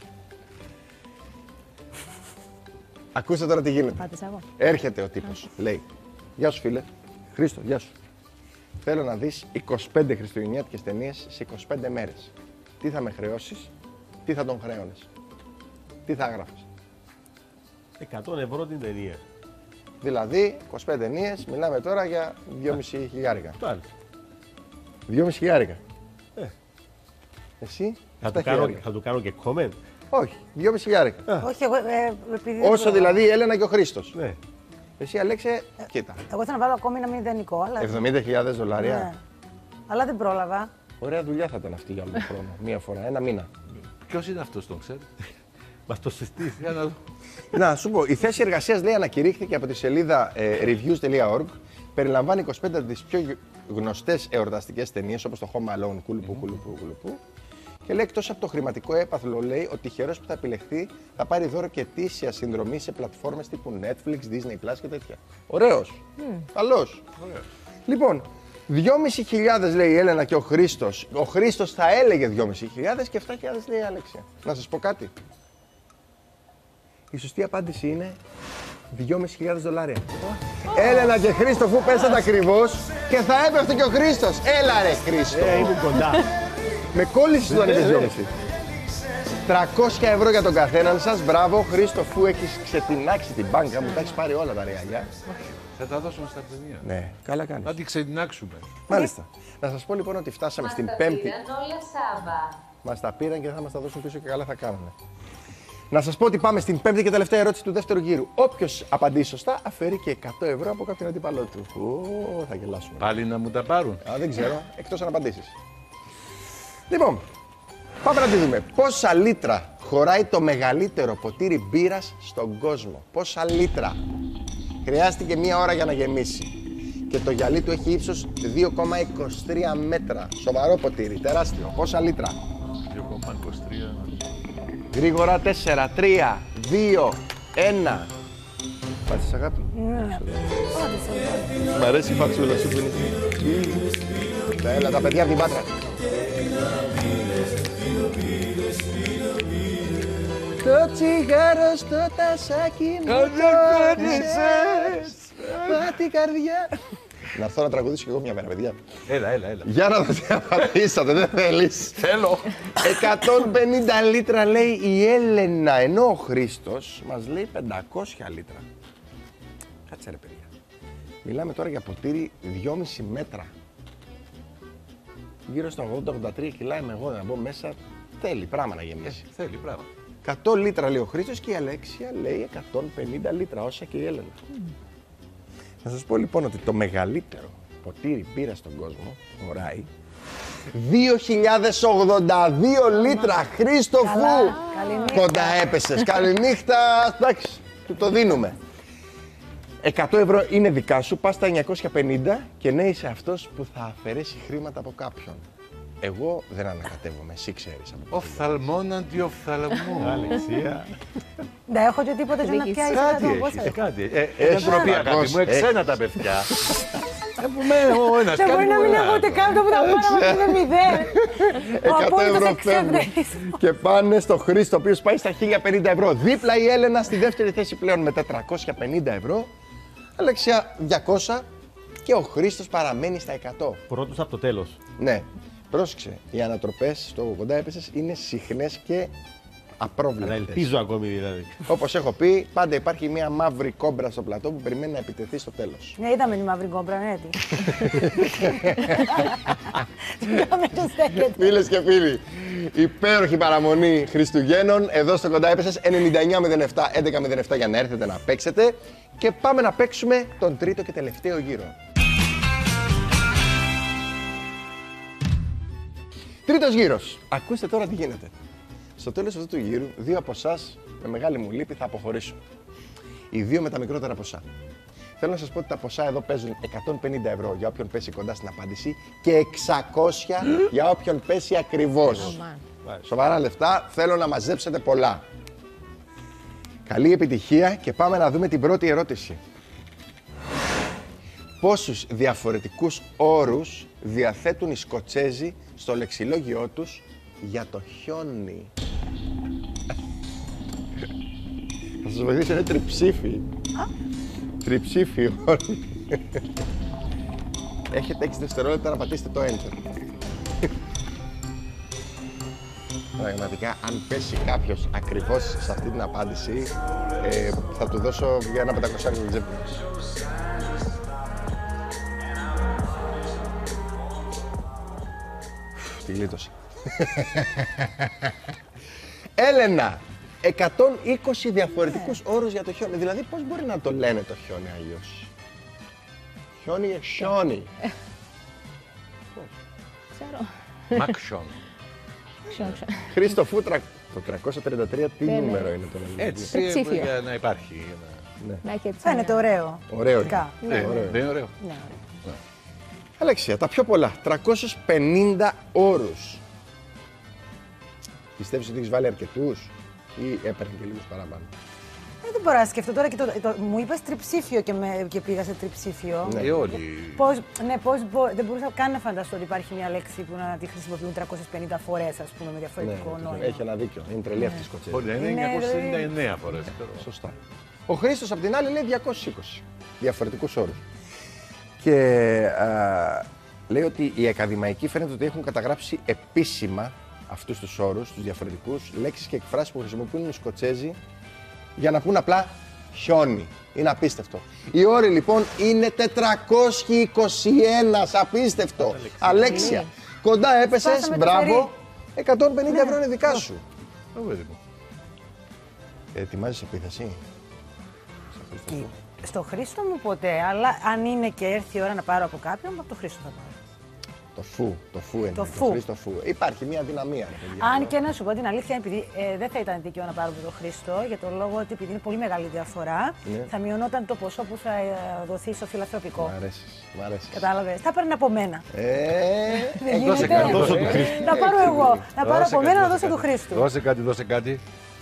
Ακούστε τώρα τι γίνεται. Πάτησα εγώ. Έρχεται ο τύπος, λέει. Γεια σου φίλε. Χρήστο, γεια σου. Θέλω να δεις είκοσι πέντε χριστουγεννιάτικες ταινίες σε είκοσι πέντε μέρες. Τι θα με χρεώσεις, τι θα τον χρέωνες, τι θα έγραφες? εκατό ευρώ την ταινία. Δηλαδή, είκοσι πέντε ταινίες, μιλάμε τώρα για δυόμισι χιλιάρικα. Το άλλο. δυόμισι χιλιάρικα. Ε. Εσύ, Θα επτά του, κάνω, χιλιάρικα. θα του κάνω και comment. Όχι, δυόμισι χιλιάρικα. Όχι, εγώ. Ε, επειδή δεν Όσο πρόλαβα. δηλαδή η Έλενα και ο Χρήστος. Ναι. Εσύ, Αλέξε, κοίτα. Εγώ θέλω να βάλω ακόμη ένα μηδενικό, αλλά. εβδομήντα χιλιάδες δολάρια. Ναι. Αλλά δεν πρόλαβα. Ωραία δουλειά θα ήταν αυτή για όλο τον χρόνο. Μία φορά, ένα μήνα. Ποιος είναι αυτός, τον ξέρει? Μας το συστήσει. Για να δω. Να σου πω, η θέση εργασίας λέει ανακηρύχθηκε από τη σελίδα ε, reviews τελεία org. Περιλαμβάνει είκοσι πέντε από τις πιο γε- γνωστές εορταστικές ταινίες όπως το Home Alone, κουλουπού, κουλουπού, κουλουπού. Και λέει εκτός από το χρηματικό έπαθλο, λέει ότι τυχερός που θα επιλεχθεί θα πάρει δώρο και ετήσια συνδρομή σε πλατφόρμες τύπου Netflix, Disney Plus και τέτοια. Ωραίος. Καλός. Λοιπόν, δυόμισι χιλιάδες λέει η Έλενα και ο Χρήστος. Ο Χρήστος θα έλεγε δυόμισι χιλιάδες και επτά χιλιάδες λέει η Αλέξια. Να σας πω κάτι. Η σωστή απάντηση είναι δυόμισι χιλιάδες δολάρια. Έλενα και Χρήστο, αφού πέσατε ακριβώς και θα έπεφτε και ο Χρήστος. Έλα ρε Χρήστο. Ε, ήμουν κοντά. Με κόλληση του ανέβες δυόμισι. τριακόσια ευρώ για τον καθέναν σας. Μπράβο Χρήστο, αφού έχεις ξετινάξει την μπάνκα μου, τα έχεις πάρει όλα τα ρεαλιά. Θα τα δώσουμε στα παιδιά. Ναι, καλά κάνεις. Να την ξενινάξουμε. Μάλιστα. Να σας πω λοιπόν ότι φτάσαμε στην Μας τα πέμπτη. πήραν όλα Σάβα. Μας τα πήραν και θα μας τα δώσουν πίσω και καλά θα κάνουν. Να σας πω ότι πάμε στην πέμπτη και τελευταία ερώτηση του δεύτερου γύρου. Όποιος απαντήσει σωστά, αφαιρεί και εκατό ευρώ από κάποιον αντίπαλό του. Ω, θα γελάσουμε. Πάλι να μου τα πάρουν. Α, δεν ξέρω, εκτός αν απαντήσεις. Λοιπόν, πάμε να τη δούμε. Πόσα λίτρα χωράει το μεγαλύτερο ποτήρι μπύρας στον κόσμο? Πόσα λίτρα? Χρειάστηκε μία ώρα για να γεμίσει. Και το γυαλί του έχει ύψος δύο κόμμα είκοσι τρία μέτρα. Σοβαρό ποτήρι, τεράστιο. Πόσα λίτρα? δύο κόμμα είκοσι τρία. Γρήγορα, τέσσερα, τρία, δύο, ένα. Πάτησες αγάπη. Ναι. Μ' αρέσει η φατσούλα σου που είναι. Έλα τα παιδιά από την Πάτρα. Το τσιγάρο στο τασάκι μου κόλλησες, μα την καρδιά. Να έρθω να τραγουδήσω κι εγώ μια μέρα, παιδιά. Έλα, έλα, έλα. Για να δω τι απαντήσατε, δεν θέλεις. Θέλω. εκατόν πενήντα λίτρα λέει η Έλενα, ενώ ο Χρήστος μας λέει πεντακόσια λίτρα. Κάτσε ρε παιδιά. Μιλάμε τώρα για ποτήρι δυόμισι μέτρα. Γύρω στα ογδόντα ογδόντα τρία κιλά είμαι εγώ, να μπω μέσα. Θέλει πράγμα να γεμίσει. Ε, θέλει πράγμα. εκατό λίτρα λέει ο Χρήστος και η Αλέξια λέει εκατόν πενήντα λίτρα, όσα και η Έλενα. Mm. Να σας πω λοιπόν ότι το μεγαλύτερο ποτήρι μπύρα στον κόσμο, ο Ράι, δύο χιλιάδες ογδόντα δύο λίτρα. Χρήστο Φου! Κοντά έπεσες. Καληνύχτα. Εντάξει, του το δίνουμε. εκατό ευρώ είναι δικά σου, πας στα εννιακόσια πενήντα και ναι, είσαι αυτός που θα αφαιρέσει χρήματα από κάποιον. Εγώ δεν ανακατεύομαι, εσύ ξέρεις. Οφθαλμόν αντιοφθαλμού. Αλεξία. Δεν έχω και τίποτα για να πιάσει Κάτι έχεις, κάτι. Ένα ντροπή αγάπη μου, εξένα τα παιδιά. Έχουμε ο ένας δεν μπορεί να μην έχω ούτε κάτω που τα πάραμε είναι μηδέν. εκατό ευρώ φεύγουν και πάνε στο Χρήστο, ο οποίος πάει στα χίλια πενήντα ευρώ. Δίπλα η Έλενα στη δεύτερη θέση πλέον με τετρακόσια πενήντα ευρώ. Αλεξία διακόσια και ο Χρήστος παραμένει στα εκατό. Πρώτος από το τέλος. Ναι. Πρόσεξε, οι ανατροπές στο κοντά έπεσες είναι συχνές και απρόβλεπτες. Αλλά ελπίζω ακόμη δηλαδή. Όπως έχω πει, πάντα υπάρχει μια μαύρη κόμπρα στο πλατό που περιμένει να επιτεθεί στο τέλος. Ναι, είδαμε τη μαύρη κόμπρα, ναι, τι. Πήγαμε και στέκεται. Φίλες και φίλοι, υπέροχη παραμονή Χριστουγέννων εδώ στο κοντά έπεσες ενενήντα εννιά μηδέν επτά έντεκα μηδέν επτά για να έρθετε να παίξετε και πάμε να παίξουμε τον τρίτο και τελευταίο γύρο. Τρίτος γύρος. Ακούστε τώρα τι γίνεται. Στο τέλος αυτού του γύρου, δύο από εσάς με μεγάλη μου λύπη θα αποχωρήσουν. Οι δύο με τα μικρότερα ποσά. Θέλω να σας πω ότι τα ποσά εδώ παίζουν εκατόν πενήντα ευρώ για όποιον πέσει κοντά στην απάντηση και εξακόσια για όποιον πέσει ακριβώς. Σοβαρά λεφτά, θέλω να μαζέψετε πολλά. Καλή επιτυχία και πάμε να δούμε την πρώτη ερώτηση. Πόσους διαφορετικούς όρους διαθέτουν οι Σκοτσέζοι στο λεξιλόγιό τους για το χιόνι? Θα σας βοηθήσω, είναι τριψήφι. Τριψήφι όροι. Έχετε έξι δευτερόλεπτα να πατήσετε το Enter. Πραγματικά, αν πέσει κάποιος ακριβώς σε αυτή την απάντηση, ε, θα του δώσω για ένα πεντακόσια στην τσέπη μας. Τη γλίτωσα. Έλενα, εκατόν είκοσι διαφορετικούς όρους για το χιόνι. Δηλαδή, πώς μπορεί να το λένε το χιόνι αλλιώς? Χιόνι ή χιόνι? Ξέρω. Μαξιόν. Χρήστο Φούτρα, το τριακόσια τριάντα τρία τι Ναι, ναι. νούμερο είναι το λέμε? Έτσι, Τριψήφιο. για να υπάρχει. ένα- Να έχει έτσι Φαίνεται ένα- ωραίο. Ωραίο Φυσικά. είναι. Ε, ωραίο. Δεν είναι ωραίο. Ναι, ωραία. Αλέξια, τα πιο πολλά, τριακόσιους πενήντα όρους. Πιστεύεις ότι έχεις βάλει αρκετούς ή έπαιρνε και λίγους παραπάνω? Ε, δεν μπορώ να σκεφτώ τώρα και το, το, μου είπες τριψήφιο και, με, και πήγα σε τριψήφιο. Ναι. Ε, όλοι. Πώς, ναι, πώς μπο, δεν μπορούσα καν να φανταστώ ότι υπάρχει μια λέξη που να τη χρησιμοποιούν τριακόσιες πενήντα φορές, ας πούμε, με διαφορετικό Ναι, νόημα. έχει ένα δίκιο. Είναι τρελή αυτή η Σκοτσέζη. Μπορεί να είναι Ναι, εννιακόσιες ενενήντα εννέα φορές. Σωστά. Ο Χρήστος απ' την άλλη λέει διακόσιους είκοσι διαφορετικούς όρους. Και α, λέει ότι οι ακαδημαϊκοί φαίνεται ότι έχουν καταγράψει επίσημα αυτούς τους όρους, τους διαφορετικούς λέξεις και εκφράσεις που χρησιμοποιούν οι Σκοτσέζοι για να πούν απλά χιόνι. Είναι απίστευτο. Οι όροι λοιπόν είναι τετρακόσιοι είκοσι ένα. Απίστευτο. Αλέξια, Αλέξια κοντά έπεσες, Σπάσαμε το μπράβο. φερί. εκατόν πενήντα ευρώ είναι δικά σου. Το παιδί μου. Ετοιμάζεις επίθεση? Τι, στο Χρήστο μου ποτέ, αλλά αν είναι και έρθει η ώρα να πάρω από κάποιον, από το Χρήστο θα πάρω. Το φου, το φου είναι. Το φου. Χρήστο φου. Υπάρχει μια δυναμία. Ρε, παιδιά. Αν και να σου πω την αλήθεια, επειδή ε, δεν θα ήταν δίκαιο να πάρω από τον Χρήστο, για τον λόγο ότι επειδή είναι πολύ μεγάλη διαφορά, Ναι. θα μειωνόταν το ποσό που θα ε, δοθεί στο φιλανθρωπικό. Μ' αρέσεις, μ' αρέσεις. Κατάλαβες. Θα παίρνει από μένα. Ε, Δεν δώσε γίνεται. κάτι, δώσε Να πάρω εγώ. Να πάρω από μένα να δώσω του Χρήστου. Δώσε κάτι, δώσε κάτι.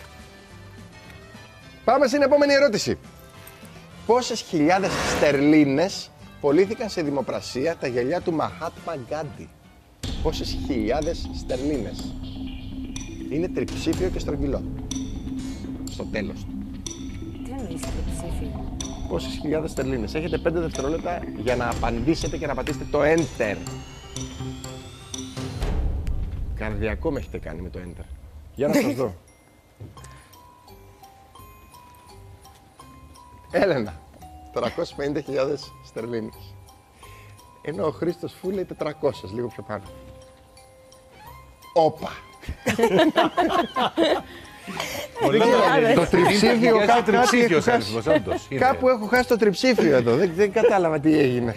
Πάμε στην επόμενη ερώτηση. Πόσες χιλιάδες στερλίνες πωλήθηκαν σε δημοπρασία τα γυαλιά του Μαχάτμα Γκάντι? Πόσες χιλιάδες στερλίνες? Είναι τριψήφιο και στρογγυλό. Στο τέλος του. Τι εννοείς τριψήφιο? Πόσες χιλιάδες στερλίνες? Έχετε πέντε δευτερόλεπτα για να απαντήσετε και να πατήσετε το Enter. Καρδιακό με έχετε κάνει με το Enter. Για να σας δω. Έλενα, τριακόσιες πενήντα χιλιάδες στερλίνες. Ενώ ο Χρήστος Φου λέει τετρακόσιες, λίγο πιο πάνω. Όπα! Το τριψήφιο, κάπου, τριψήφιο κάπου, κάπου έχω χάσει το τριψήφιο εδώ, δεν, δεν κατάλαβα τι έγινε.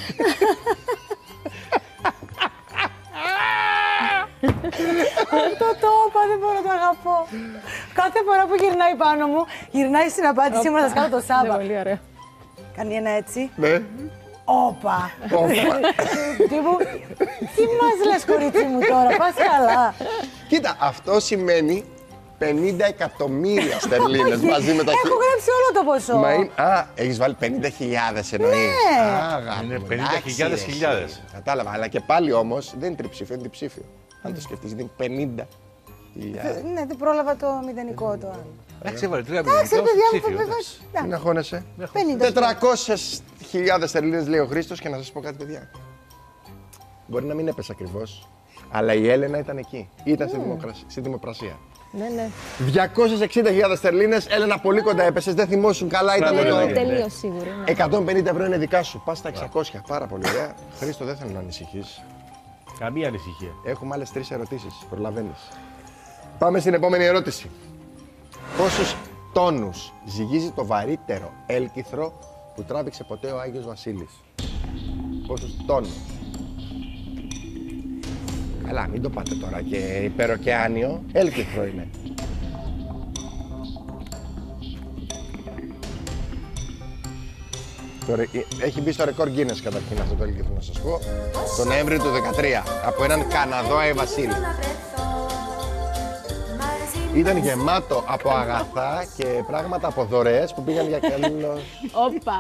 Αυτό το όπα δεν μπορώ να το αγαπώ. Κάθε φορά που γυρνάει πάνω μου, γυρνάει στην απάντησή μου να σας κάνω το Σάββα. Πολύ ωραία. Κάνει ένα έτσι. Ναι. Όπα. Τύπου, τι μας λες κορίτσι μου τώρα, πας καλά. Κοίτα, αυτό σημαίνει πενήντα εκατομμύρια στερλίνες μαζί με τα Έχω γράψει όλο το ποσό. Μα είναι... Α, έχεις βάλει πενήντα χιλιάδες εννοείς. Ναι. Α, γάμο, Είναι πενήντα χιλιάδες εντάξει, χιλιάδες. εσύ. Κατάλαβα, αλλά και πάλι όμως δεν είναι τριψήφιο, είναι διψήφιο. Αν το σκεφτείς, είναι πενήντα χιλιάδες. Ναι, δεν πρόλαβα το μηδενικό το άλλο. Εντάξει, έβαλε τρία Εντάξει, μηδενικά, παιδιά μου, ψήφιο, βέβαια. εντάξει. Μην αγχώνεσαι. πενήντα. τετρακόσιες χιλιάδες στερλίνες λέει ο Χρήστος και να σας πω κάτι, παιδιά. Μπορεί να μην έπεσε ακριβώς, αλλά η Έλενα ήταν εκεί. Ήταν στη δημοκρασία- στη δημοπρασία. Ναι, ναι. διακόσιες εξήντα χιλιάδες στερλίνες, Έλενα, πολύ κοντά έπεσες. Δεν θυμόσουν καλά, ήταν Μπράβο, το. Έλενα. Τελείως σίγουρο. ναι. εκατόν πενήντα ευρώ είναι δικά σου. Πας στα εξακόσια. Πάρα πολύ ωραία. Χρήστο, δεν θέλω να ανησυχείς. Καμία ανησυχία. Έχουμε άλλες τρεις ερωτήσεις. Προλαβαίνεις. Πάμε στην επόμενη ερώτηση. Πόσους τόνους ζυγίζει το βαρύτερο έλκυθρο που τράβηξε ποτέ ο Άγιος Βασίλης? Πόσους τόνους? Καλά, μην το πάτε τώρα και υπεροκεάνιο. Έλκυθρο είναι. Το ρε- Έχει μπει στο ρεκόρ Guinness καταρχήν αυτό το έλκυθρο, να σας πω. Το Νοέμβριο του δεκατρία από έναν Καναδό Άι Βασίλη. Ήταν γεμάτο από αγαθά και πράγματα από δωρεές που πήγαν για καλός. Όπα.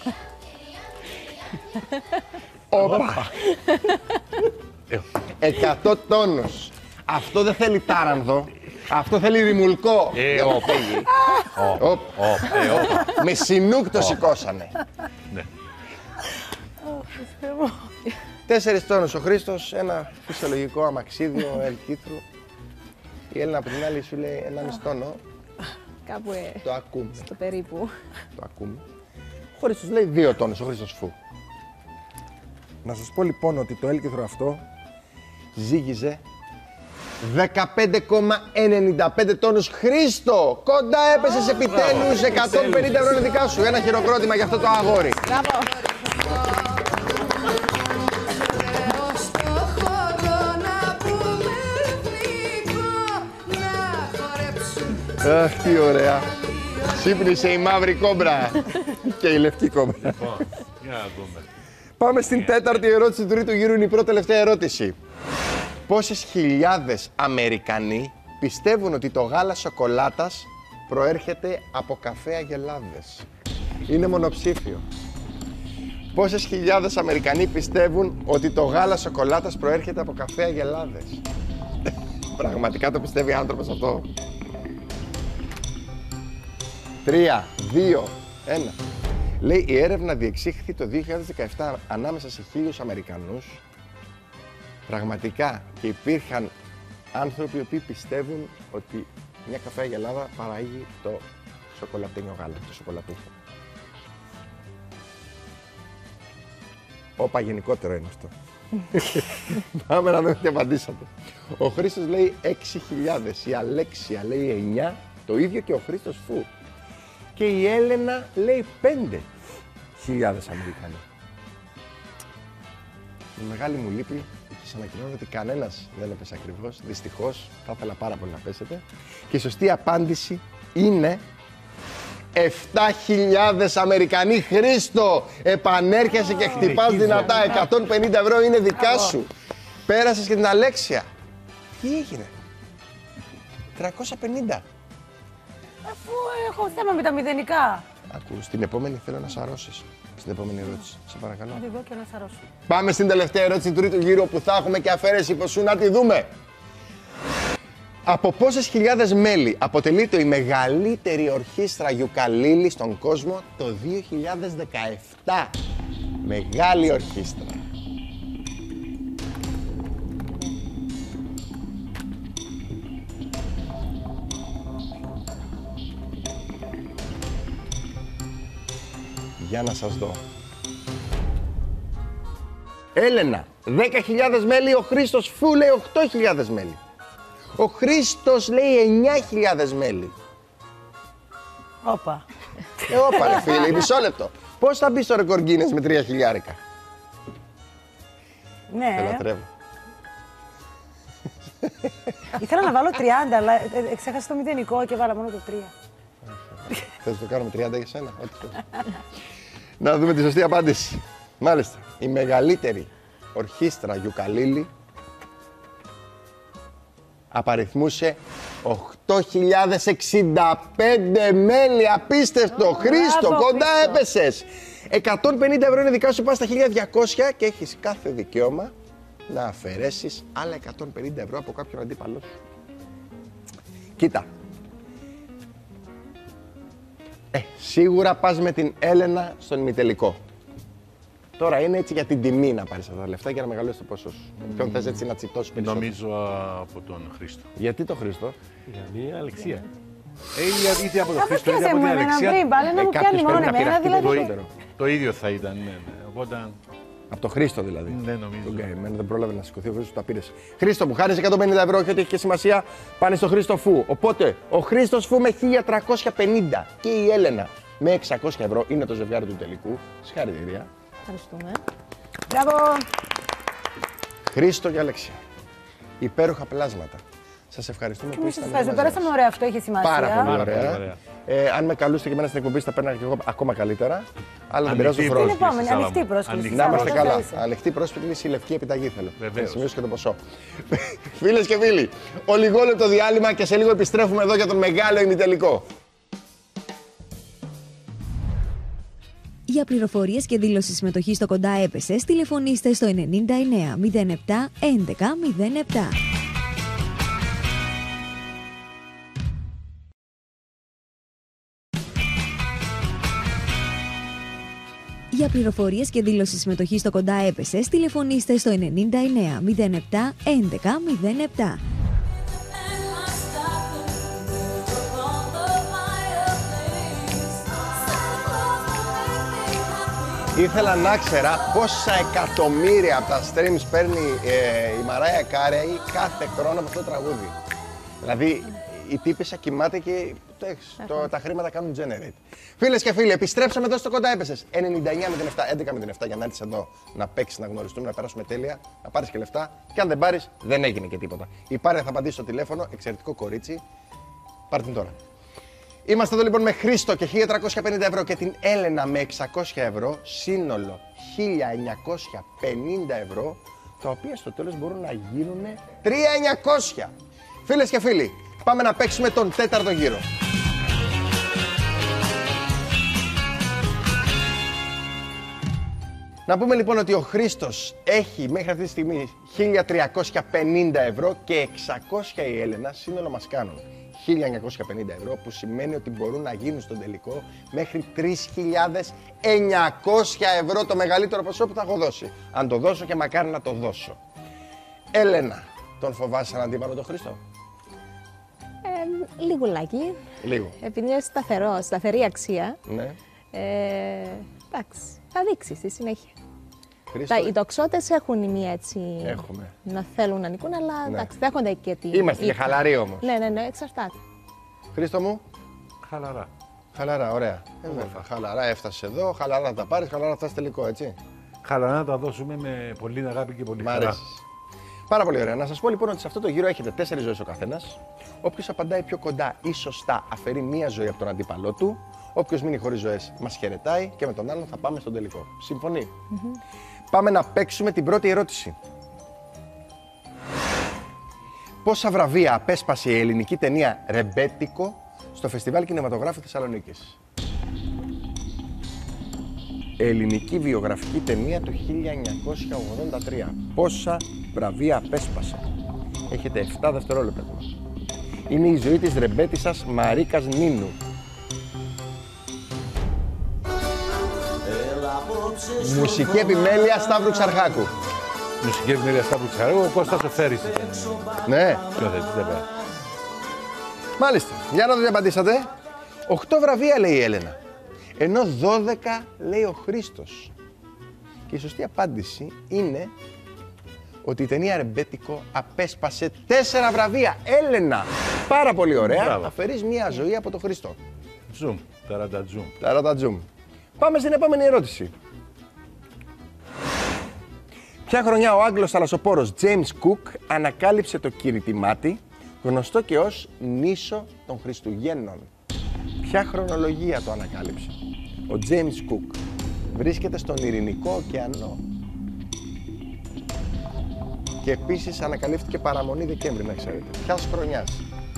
Όπα! Εκατό τόνους. Αυτό δεν θέλει τάρανδο. Αυτό θέλει ρημουλκό. Ε, Για να όπα. φύγει. Ω, Οπ. ω, ε, όπα. Με σινούκ το σηκώσανε. Ναι. Τέσσερις τόνους ο Χρήστος, ένα φυσιολογικό αμαξίδιο ελκύθρου. Η Έλληνα από την άλλη σου λέει ένα μισό τόνο. Κάπου ε, Το ακούμε. στο περίπου. Το ακούμε. Ο Χρήστος λέει δύο τόνους, ο Χρήστος Φου. Να σας πω λοιπόν ότι το έλκυθρο αυτό ζύγιζε δεκαπέντε κόμμα ενενήντα πέντε τόνους. Χρήστο, κοντά έπεσες επιτέλους, εκατόν πενήντα ευρώ είναι δικά σου. Ένα χειροκρότημα για αυτό το αγόρι. Μπράβο. Αχ, τι ωραία. Ξύπνησε η μαύρη κόμπρα και η λευκή κόμπρα. Λοιπόν, για να δούμε. Πάμε στην τέταρτη ερώτηση του τρίτου γύρου, είναι η πρώτη τελευταία ερώτηση. Πόσες χιλιάδες Αμερικανοί πιστεύουν ότι το γάλα σοκολάτας προέρχεται από καφέ Αγελάδες? Είναι μονοψήφιο. Πόσες χιλιάδες Αμερικανοί πιστεύουν ότι το γάλα σοκολάτας προέρχεται από καφέ Αγελάδες? Πραγματικά το πιστεύει άνθρωπος αυτό? Τρία, δύο, ένα. Λέει, η έρευνα διεξήχθη το δύο χιλιάδες δεκαεπτά ανάμεσα σε χίλιους Αμερικανούς. Πραγματικά, και υπήρχαν άνθρωποι οι οποίοι πιστεύουν ότι μια καφέ Αγελάδα παράγει το σοκολατένιο γάλα, το σοκολατούχο. Όπα, γενικότερο είναι αυτό. Πάμε να δούμε τι απαντήσατε. Ο Χρήστος λέει έξι χιλιάδες, η Αλέξια λέει εννιά, το ίδιο και ο Χρήστος Φου. Και η Έλενα λέει πέντε χιλιάδες Αμερικανοί. Με μεγάλη μου λύπη σας ανακοινώνω ότι κανένας δεν έπεσε ακριβώς. Δυστυχώς, θα ήθελα πάρα πολύ να πέσετε. Και η σωστή απάντηση είναι επτά χιλιάδες Αμερικανοί. Χρήστο, επανέρχεσαι και χτυπάς δυνατά. εκατόν πενήντα ευρώ είναι δικά σου. Πέρασες και την Αλέξια. Τι έγινε? τριακόσια πενήντα. Αφού έχω θέμα με τα μηδενικά. Ακού, στην επόμενη θέλω να σαρώσεις. Στην επόμενη ερώτηση, σε παρακαλώ. Να τη δω και να σαρώσω. Πάμε στην τελευταία ερώτηση του τρίτου γύρου που θα έχουμε και αφαίρεση ποσού. Να τη δούμε. Από πόσες χιλιάδες μέλη αποτελείται η μεγαλύτερη ορχήστρα γιουκαλίλη στον κόσμο το δύο χιλιάδες δεκαεπτά. Μεγάλη ορχήστρα. Για να σας δω. Έλενα, δέκα χιλιάδες μέλη, ο Χρήστος Φου λέει οκτώ χιλιάδες μέλη. Ο Χρήστος λέει εννιά χιλιάδες μέλη. Όπα. Ε, όπα ρε φίλε, μισό λεπτό. Πώς θα μπει στο ρεκόρ Guinness με τρία χιλιάρικα. Ναι. Δεν λατρεύω. Ήθελα να βάλω τριάντα, αλλά εξέχασα το μηδενικό και βάλα μόνο το τρία. Θες να το κάνουμε τριάντα για σένα, ό,τι θες. Να δούμε τη σωστή απάντηση. Μάλιστα, η μεγαλύτερη ορχήστρα γιουκαλίλη απαριθμούσε οκτώ χιλιάδες εξήντα πέντε μέλη. Απίστευτο! Oh, Χρήστο, κοντά Χρήστο. Έπεσες. εκατόν πενήντα ευρώ είναι δικά σου, πας στα χίλια διακόσια και έχεις κάθε δικαίωμα να αφαιρέσεις άλλα εκατόν πενήντα ευρώ από κάποιον αντίπαλο σου. Κοίτα. Ε, σίγουρα πας με την Έλενα στον ημιτελικό. Τώρα είναι έτσι για την τιμή να πάρεις αυτά τα λεφτά και να μεγαλώσεις το ποσό σου. Mm. Ποιον θες έτσι να τσιτώσεις περισσότερο? Νομίζω από τον Χρήστο. Γιατί τον Χρήστο? Για μια Αλεξία. Ε, είτε από τον Αφού Χρήστο είτε πιάσε από μου την εμένα Αλεξία. πριν, πάλι να μου πιάνει μόνο εμένα, δηλαδή. Το, το ίδιο θα ήταν, ναι, ναι. Οπότε... Από το Χρήστο δηλαδή. Ναι, νομίζω. Okay, εμένα δεν πρόλαβε να σηκωθεί ο Χρήστος, τα πήρες. Χρήστο μου, χάρης εκατόν πενήντα ευρώ και ό,τι έχει και σημασία πάνε στο Χρήστο Φου. Οπότε ο Χρήστος Φου με χίλια τριακόσια πενήντα και η Έλενα με εξακόσια ευρώ είναι το ζευγάρι του τελικού. Συγχαρητήρια. Ευχαριστούμε. Μπράβο. Χρήστο και Αλεξία. Υπέροχα πλάσματα. Σας ευχαριστούμε Και που εμείς ήσασταν σας ευχαριστούμε. Πέρασαμε ωραία, αυτό έχει σημασία. Πάρα πολύ Πάρα ωραία. πολύ ωραία. Ε, αν με καλούσετε και εμένα στην εκπομπή, θα παίρναγα και εγώ ακόμα καλύτερα. Αλλά δεν πειράζει ο Ανοιχτή χρόνος. Την επόμενη, Σάλαμο. ανοιχτή πρόσκληση. Ανοιχτή. Να είμαστε Όσο καλά. θέλεις. Ανοιχτή πρόσκληση, λευκή επιταγή θέλω. Βεβαίως. Να σημειώσω και το ποσό. Φίλες και φίλοι, ο λιγόλεπτο διάλειμμα και σε λίγο επιστρέφουμε εδώ για τον μεγάλο ημιτελικό. Για πληροφορίες και δήλωση συμμετοχής στο Κοντά Έπεσες, τηλεφωνήστε στο ενενήντα εννέα μηδέν επτά έντεκα μηδέν επτά. Για πληροφορίες και δήλωση συμμετοχής στο Κοντά Έπεσες, τηλεφωνήστε στο ενενήντα εννέα μηδέν επτά έντεκα μηδέν επτά. Ήθελα να ξέρα πόσα εκατομμύρια από τα streams παίρνει ε, η Μαράια Κάρεϊ κάθε χρόνο από αυτό το τραγούδι. Δηλαδή η τύπισσα κοιμάται και το έχεις, το, τα χρήματα κάνουν generate. Φίλες και φίλοι, επιστρέψαμε εδώ στο Κοντά Έπεσες. ενενήντα εννέα μηδέν επτά έντεκα μηδέν επτά για να έρθεις εδώ να παίξεις, να γνωριστούμε, να περάσουμε τέλεια, να πάρεις και λεφτά. Και αν δεν πάρεις, δεν έγινε και τίποτα. Η Πάρια θα απαντήσει στο τηλέφωνο, εξαιρετικό κορίτσι. Πάρ' την τώρα. Είμαστε εδώ λοιπόν με Χρήστο και χίλια τριακόσια πενήντα ευρώ και την Έλενα με εξακόσια ευρώ, σύνολο χίλια εννιακόσια πενήντα ευρώ, τα οποία στο τέλος μπορούν να γίνουν τρεις χιλιάδες εννιακόσια. Φίλες και φίλοι, πάμε να παίξουμε τον τέταρτο γύρο. Να πούμε λοιπόν ότι ο Χρήστος έχει μέχρι αυτή τη στιγμή χίλια τριακόσια πενήντα ευρώ και εξακόσια η Έλενα, σύνολο μας κάνουν χίλια εννιακόσια πενήντα ευρώ, που σημαίνει ότι μπορούν να γίνουν στον τελικό μέχρι τρεις χιλιάδες εννιακόσια ευρώ, το μεγαλύτερο ποσό που θα έχω δώσει. Αν το δώσω και μακάρι να το δώσω. Έλενα, τον φοβάσαι έναν αντίπαλο τον Χρήστο? Ε, λιγουλάκι. Λίγο. Επειδή είναι σταθερό, σταθερή αξία. Ναι. Ε, εντάξει, θα δείξει στη συνέχεια. Χρήστο. Τα, οι τοξότες έχουν η μία έτσι Έχουμε. να θέλουν να νικούν, αλλά Ναι. εντάξει, δέχονται και τη. Είμαστε και χαλαροί όμως. Ναι, ναι, ναι, εξαρτάται. Χρήστο μου. Χαλαρά. Χαλαρά, ωραία. Ε, βέβαια. Χαλαρά έφτασε εδώ, χαλαρά θα τα πάρεις, χαλαρά θα φτάσει τελικό, έτσι. Χαλαρά να τα δώσουμε με πολύ αγάπη και πολύ Μ' χαρά. αρέσει. Πάρα πολύ ωραία. Να σας πω λοιπόν ότι σε αυτό το γύρο έχετε τέσσερις ζωές ο καθένας. Όποιος απαντάει πιο κοντά ή σωστά αφαιρεί μία ζωή από τον αντίπαλό του. Όποιος μείνει χωρίς ζωές μας χαιρετάει και με τον άλλον θα πάμε στον τελικό. Συμφωνεί? Mm-hmm. Πάμε να παίξουμε την πρώτη ερώτηση. Πόσα βραβεία απέσπασε η ελληνική ταινία Ρεμπέτικο στο Φεστιβάλ Κινηματογράφου Θεσσαλονίκης. Ελληνική βιογραφική ταινία του χίλια εννιακόσια ογδόντα τρία. Πόσα βραβεία απέσπασε? Έχετε επτά δευτερόλεπτα. Είναι η ζωή της ρεμπέτισσας Μαρίκας Νίνου. Μουσική επιμέλεια Σταύρου Ξαρχάκου. Μουσική επιμέλεια Σταύρου Ξαρχάκου, ο Κώστας ο Φέρης ήταν. Ναι. Σκηνοθέτης, δεν πέρα. Μάλιστα. Για να δω τι απαντήσατε. Οκτώ βραβεία λέει η Έλενα. Ενώ δώδεκα λέει ο Χρήστος. Και η σωστή απάντηση είναι ότι η ταινία Ρεμπέτικο απέσπασε τέσσερα βραβεία. Έλενα, πάρα πολύ ωραία. Μπράβο. Αφαιρείς μία ζωή από τον Χριστό. Zoom, ταρατατζούμ. Ταρατατζούμ. Πάμε στην επόμενη ερώτηση. Ποια χρονιά ο Άγγλος θαλασσοπόρος James Cook ανακάλυψε το Κυριτιμάτι, γνωστό και ως νήσο των Χριστουγέννων? Ποια χρονολογία το ανακάλυψε? Ο James Cook βρίσκεται στον Ειρηνικό ωκεανό. Και επίσης ανακαλύφθηκε παραμονή Δεκέμβρη, να ξέρετε. Ποιας χρονιάς?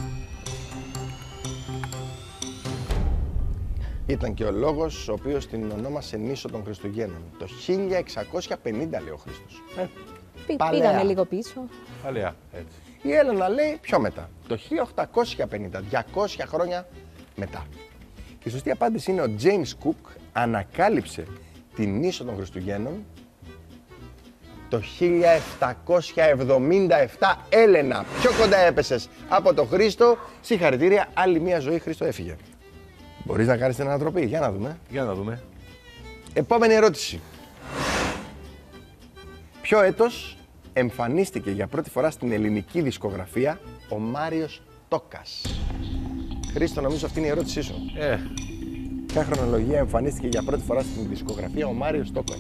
Ήταν και ο λόγος ο οποίος την ονόμασε νήσο των Χριστουγέννων. Το χίλια εξακόσια πενήντα λέει ο Χρήστος. Ε, Πή- Παλαιά. Πήγαμε λίγο πίσω. παλαιά, έτσι. Η Έλενα λέει πιο μετά. Το χίλια οκτακόσια πενήντα, διακόσια χρόνια μετά. Και η σωστή απάντηση είναι ο James Cook ανακάλυψε την νήσο των Χριστουγέννων το χίλια επτακόσια εβδομήντα επτά. Έλενα, πιο κοντά έπεσες από τον Χρήστο. Συγχαρητήρια, άλλη μία ζωή Χρήστο έφυγε. Μπορείς να κάνεις την ανατροπή, για να δούμε. Για να δούμε. Επόμενη ερώτηση. Ποιο έτος εμφανίστηκε για πρώτη φορά στην ελληνική δισκογραφία ο Μάριος Τόκας? Χρήστο, νομίζω αυτή είναι η ερώτησή σου. Ε, Ποια χρονολογία εμφανίστηκε για πρώτη φορά στην δισκογραφία ο Μάριος Τόκας?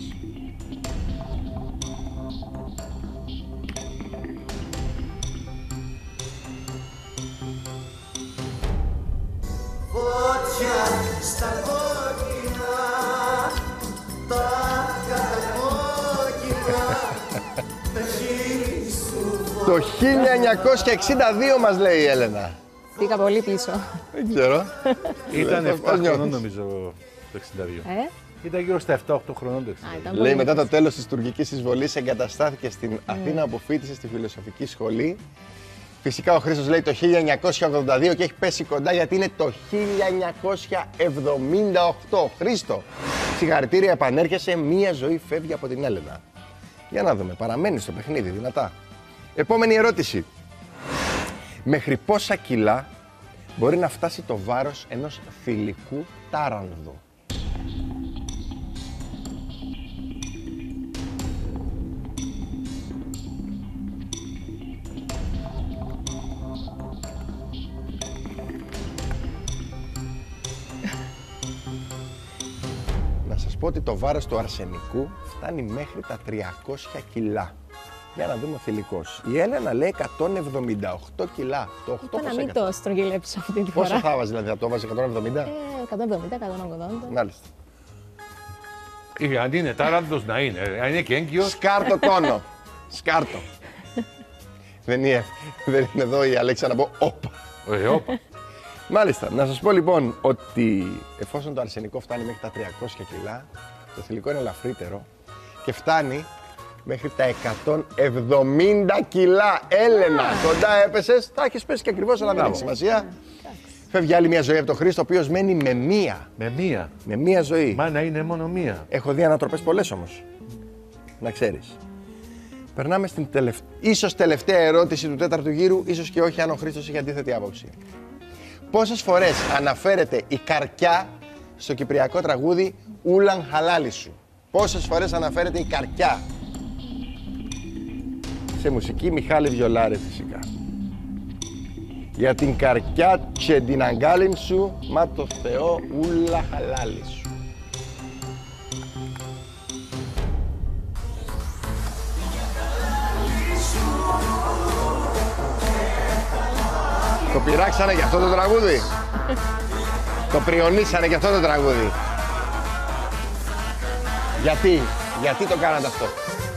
Το χίλια εννιακόσια εξήντα δύο μας λέει η Έλενα. Πήγα πολύ πίσω. Δεν ξέρω. ήταν Πώς επτά νιώθεις? χρονών νομίζω το εξήντα δύο. Ε? Ήταν γύρω στα επτά οκτώ χρονών το εξήντα δύο. Α, ήταν Λέει πολύ μετά το μικρός. τέλος της τουρκικής εισβολής εγκαταστάθηκε στην Αθήνα, αποφοίτησε στη φιλοσοφική σχολή. Φυσικά ο Χρήστος λέει το χίλια εννιακόσια ογδόντα δύο και έχει πέσει κοντά γιατί είναι το χίλια εννιακόσια εβδομήντα οκτώ. Χρήστο, συγχαρητήρια, επανέρχεσαι, μία ζωή φεύγει από την Έλενα. Για να δούμε, παραμένει στο παιχνίδι δυνατά. Επόμενη ερώτηση. Μέχρι πόσα κιλά μπορεί να φτάσει το βάρος ενός θηλυκού τάρανδου? Να σας πω ότι το βάρος του αρσενικού φτάνει μέχρι τα τριακόσια κιλά. Για να δούμε ο θηλυκός. Η Έλενα λέει εκατόν εβδομήντα οκτώ κιλά. Το οκτώ Είπα να τοις μην εκατό. το στρογγυλέψω αυτή τη Πόσο φορά. θα βάζει, δηλαδή, θα το βάζει εκατόν εβδομήντα. Ε, εκατόν εβδομήντα, εκατόν ογδόντα. Μάλιστα. Ή αν είναι τάρανδος να είναι. Αν είναι και έγκυος. Σκάρτο τόνο. Σκάρτο. δεν, είναι, δεν είναι εδώ η Αλέξα να πω όπα. Ε, όπα. Μάλιστα. Να σας πω λοιπόν ότι εφόσον το αρσενικό φτάνει μέχρι τα τριακόσια κιλά, το θηλυκό είναι ελαφρύτερο και φτάνει μέχρι τα εκατόν εβδομήντα κιλά. Έλενα, κοντά έπεσες, θα έχεις πέσει και ακριβώς, αλλά δεν έχει σημασία. Φεύγει άλλη μια ζωή από τον Χρήστο, ο οποίος μένει με μία. Με μία. Με μία ζωή. Μα να είναι μόνο μία. Έχω δει ανατροπές πολλές όμως. Να ξέρεις. Περνάμε στην τελευ... ίσως τελευταία ερώτηση του τέταρτου γύρου, ίσως και όχι αν ο Χρήστος έχει αντίθετη άποψη. Πόσες φορές αναφέρεται η καρκιά στο κυπριακό τραγούδι Ούλαν Χαλάλη σου? Πόσες φορές αναφέρεται η καρκιά? Σε μουσική Μιχάλη Βιολάρη φυσικά. Για την καρκιά και την αγκάλιν σου, μα το Θεό ούλα χαλάλη σου. Το πειράξανε για αυτό το τραγούδι. Το πριονίσανε για αυτό το τραγούδι. Γιατί, γιατί το κάνατε αυτό?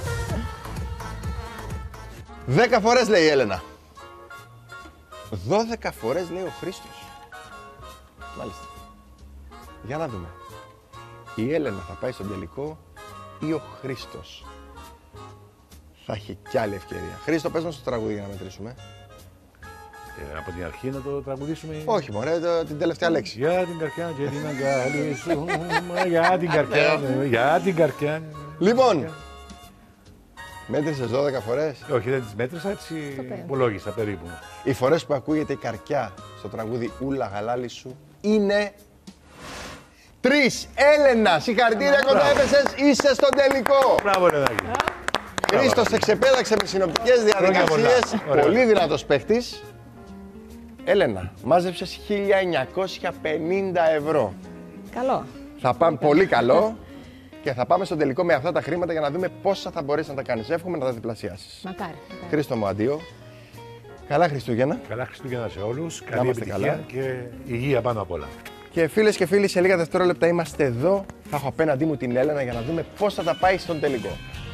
Δέκα φορές λέει η Έλενα. Δώδεκα φορές λέει ο Χρήστος. Μάλιστα. Για να δούμε. Η Έλενα θα πάει στον τελικό ή ο Χρήστος? Θα έχει κι άλλη ευκαιρία. Χρήστο, πες μας το τραγούδι για να μετρήσουμε. Ε, από την αρχή να το τραγουδήσουμε. Όχι, μωρέ, το, την τελευταία λέξη. Για την καρκιά και την αγκάλι σου. Για την καρκιά, για την καρκιά. Λοιπόν, μέτρησες δώδεκα φορές. Όχι, δεν τις μέτρησα, έτσι υπολόγισα περίπου. Οι φορές που ακούγεται η καρκιά στο τραγούδι Ούλα Γαλάλη σου είναι τρεις. Έλενα, συγχαρητήρια, κοντά έπεσες, είσαι στον τελικό. Μπράβο, Ρεδάκη. Χρήστος σε ξεπέταξε με συνοπτικές διαδικασίες. Πολύ δυνατός παίχτης. Έλενα, μάζεψες χίλια εννιακόσια πενήντα ευρώ. Καλό. Θα πάμε πολύ καλό και θα πάμε στον τελικό με αυτά τα χρήματα για να δούμε πόσα θα μπορέσεις να τα κάνεις. Εύχομαι να τα διπλασιάσεις. Μακάρι. μακάρι. Χρήστο μου, αντίο. Καλά Χριστούγεννα. Καλά Χριστούγεννα σε όλους. Καλή είμαστε επιτυχία καλά. και υγεία πάνω απ' όλα. Και φίλες και φίλοι, σε λίγα δευτερόλεπτα είμαστε εδώ. Θα έχω απέναντί μου την Έλενα για να δούμε πώς θα τα πάει στον τελικό.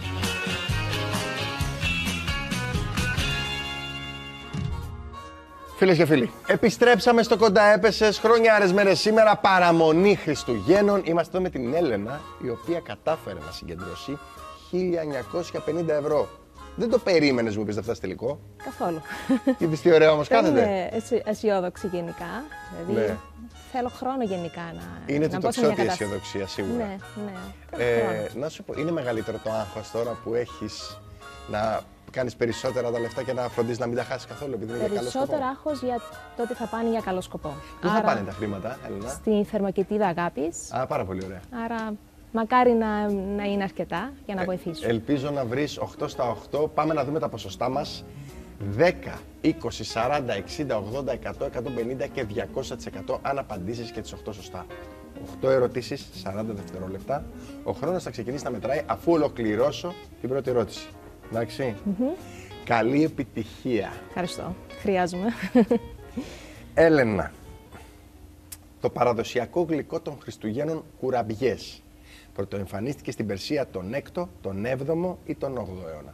Φίλες και φίλοι, επιστρέψαμε στο Κοντά Έπεσες. Χρονιάρες μέρες σήμερα, παραμονή Χριστουγέννων. Είμαστε εδώ με την Έλενα, η οποία κατάφερε να συγκεντρώσει χίλια εννιακόσια πενήντα ευρώ. Δεν το περίμενες, μου πεις, να φτάσει τελικό. Καθόλου. Είδες τι ωραία όμως κάθεται. Είμαι αισι- αισιόδοξη γενικά. Δηλαδή, Ναι. θέλω χρόνο γενικά να. Είναι να του μπω σε μια τοξότη η κατάσταση. αισιοδοξία, σίγουρα. Ναι, ναι. Θέλω χρόνο. Ε, να σου πω, είναι μεγαλύτερο το άγχος τώρα που έχεις να κάνεις περισσότερα τα λεφτά και να φροντίζεις να μην τα χάσεις καθόλου, επειδή είναι για καλό σκοπό. Περισσότερο άγχος για το ότι θα πάνε για καλό σκοπό. Πού θα Άρα, πάνε τα χρήματα, Έλενα? Στη θερμοκοιτίδα αγάπης. Α, πάρα πολύ ωραία. Άρα, μακάρι να, να είναι αρκετά για να Ε, βοηθήσω. ελπίζω να βρεις οκτώ στα οκτώ. Πάμε να δούμε τα ποσοστά μας. δέκα, είκοσι, σαράντα, εξήντα, ογδόντα, εκατό, εκατόν πενήντα και διακόσια τοις εκατό αν απαντήσεις και τις οκτώ σωστά. οκτώ ερωτήσεις, σαράντα δευτερόλεπτα. Ο χρόνος θα ξεκινήσει να μετράει αφού ολοκληρώσω την πρώτη ερώτηση. Εντάξει. Καλή επιτυχία. Ευχαριστώ. Χρειάζομαι. Έλενα, το παραδοσιακό γλυκό των Χριστουγέννων κουραμπιές πρωτοεμφανίστηκε στην Περσία τον έκτο, τον έβδομο ή τον όγδοο αιώνα?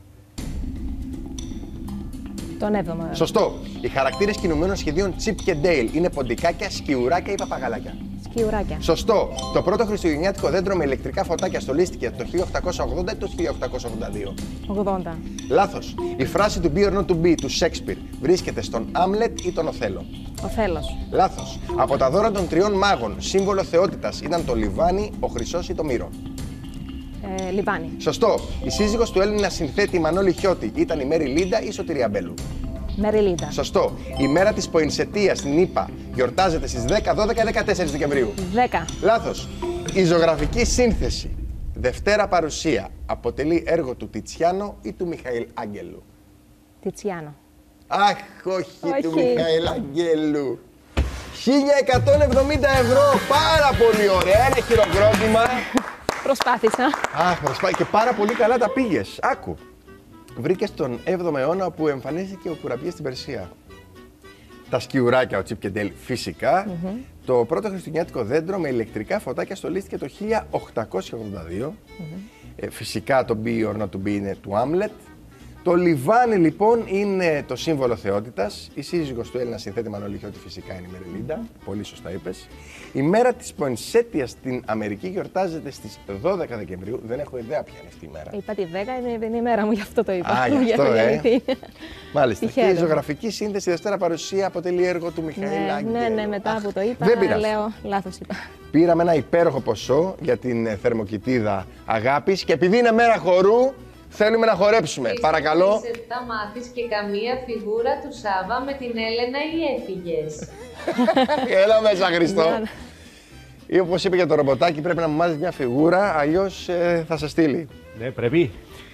Τον έβδομο. Σωστό. Οι χαρακτήρες κινουμένων σχεδίων Chip και Dale είναι ποντικάκια, σκιουράκια ή παπαγαλάκια? Σκιουράκια. Σωστό. Το πρώτο χριστουγεννιάτικο δέντρο με ηλεκτρικά φωτάκια στολίστηκε το χίλια οκτακόσια ογδόντα ή το χίλια οκτακόσια ογδόντα δύο? ογδόντα. Λάθος. Η φράση του be or not to be του Shakespeare βρίσκεται στον Άμλετ ή τον Οθέλο? Ο Θέλος. Λάθος. Από τα δώρα των τριών μάγων, σύμβολο θεότητας ήταν το λιβάνι, ο χρυσός ή το μύρο? Ε, Λιβάνι. Σωστό. Η σύζυγος του Έλληνα συνθέτη Μανώλη Χιώτη ήταν η Μέρη Λίντα ή η Σωτηρία Μπέλου? Μεριλίδα. Σωστό. Η μέρα της ποινσετίας στην ΗΠΑ γιορτάζεται στις δέκα, δώδεκα ή δεκατέσσερα Δεκεμβρίου? δέκα. Λάθος. Η ζωγραφική σύνθεση Δευτέρα Παρουσία αποτελεί έργο του Τιτσιάνο ή του Μιχαήλ Άγγελου? Τιτσιάνο. Αχ, όχι, Όχι. του Μιχαήλ Αγγέλου. χίλια εκατόν εβδομήντα ευρώ, πάρα πολύ ωραία, είναι χειροκρότημα. Προσπάθησα. Αχ, προσπά... και πάρα πολύ καλά τα πήγες. Άκου, βρήκες τον έβδομο αιώνα όπου εμφανίστηκε ο κουραμπιές στην Περσία. Τα σκιουράκια, ο Chip και Dale, φυσικά. Mm-hmm. Το πρώτο χριστουγεννιάτικο δέντρο με ηλεκτρικά φωτάκια στολίστηκε το χίλια οκτακόσια ογδόντα δύο. Mm-hmm. Ε, φυσικά το be or not to be είναι του Άμλετ. Το λιβάνι λοιπόν είναι το σύμβολο θεότητας. Η σύζυγος του Έλληνα συνθέτη Μανώλη Χιώτη φυσικά είναι η Μεριλίντα. Πολύ σωστά είπες. Η μέρα της ποινσέτειας στην Αμερική γιορτάζεται στις δώδεκα Δεκεμβρίου. Δεν έχω ιδέα ποια είναι αυτή η μέρα. Είπα τη δέκα, είναι, είναι η μέρα μου, γι' αυτό το είπα. Α, γι' Για αυτό, να ε. γεννηθεί. Μάλιστα. Και η Τυχαίο. ζωγραφική σύνθεση Δευτέρα Παρουσία αποτελεί έργο του Μιχαήλ Ναι, Άγγελου. ναι, ναι, μετά που το είπα, δεν πειράζει. λέω λάθος είπα. Πήραμε ένα υπέροχο ποσό για την ε, θερμοκοιτίδα αγάπης και επειδή είναι μέρα χορού, θέλουμε να χορέψουμε. Παρακαλώ. Είσαι, θα μάθεις και καμία φιγούρα του Σάβα με την Έλενα ή έφυγες? Έλα μέσα, Χριστό. Ναι. Ή όπως είπε και το ρομποτάκι, πρέπει να μου μάθεις μια φιγούρα, αλλιώς ε, θα σε στείλει. Ναι, πρέπει.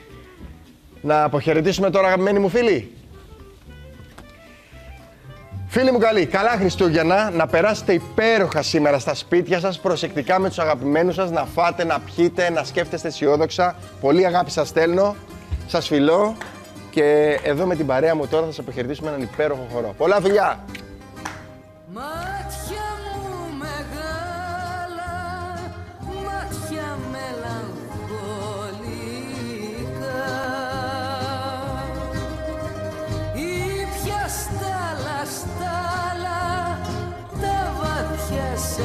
Να αποχαιρετήσουμε τώρα, αγαπημένοι μου φίλοι. Φίλοι μου καλοί, καλά Χριστούγεννα, να περάσετε υπέροχα σήμερα στα σπίτια σας, προσεκτικά με τους αγαπημένους σας, να φάτε, να πιείτε, να σκέφτεστε αισιόδοξα. Πολύ αγάπη σας στέλνω, σας φιλώ και εδώ με την παρέα μου τώρα θα σας αποχαιρετήσουμε έναν υπέροχο χορό. Πολλά φιλιά! Μάτια μου μεγάλα, μάτια μελαγχολικά, ήπια στάλα στάλα τα βαθιά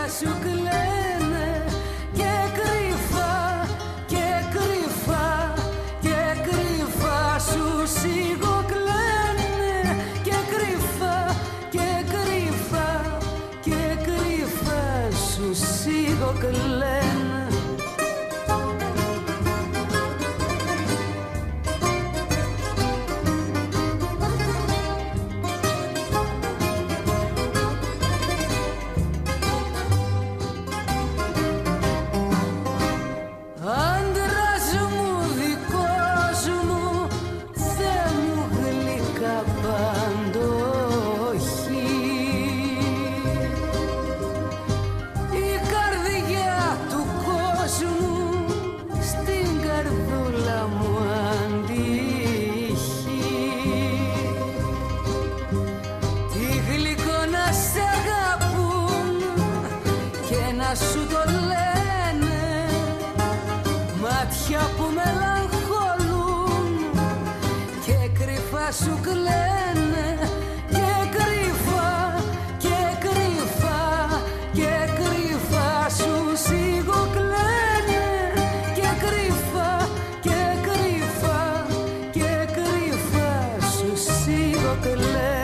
σου κλαίνε και κρυφά, και κρυφά, και κρυφά σου σιγοκλαίνε και κρυφά, και κρυφά, και κρυφά σου σιγοκλαίνε. Σου το λένε μάτια που μελαγχολούν και κρυφά σου κλαίνε και κρυφά, και κρυφά, και κρυφά σου σιγοκλαίνε και κρυφά, και κρυφά, και κρυφά σου σιγοκλαίνε.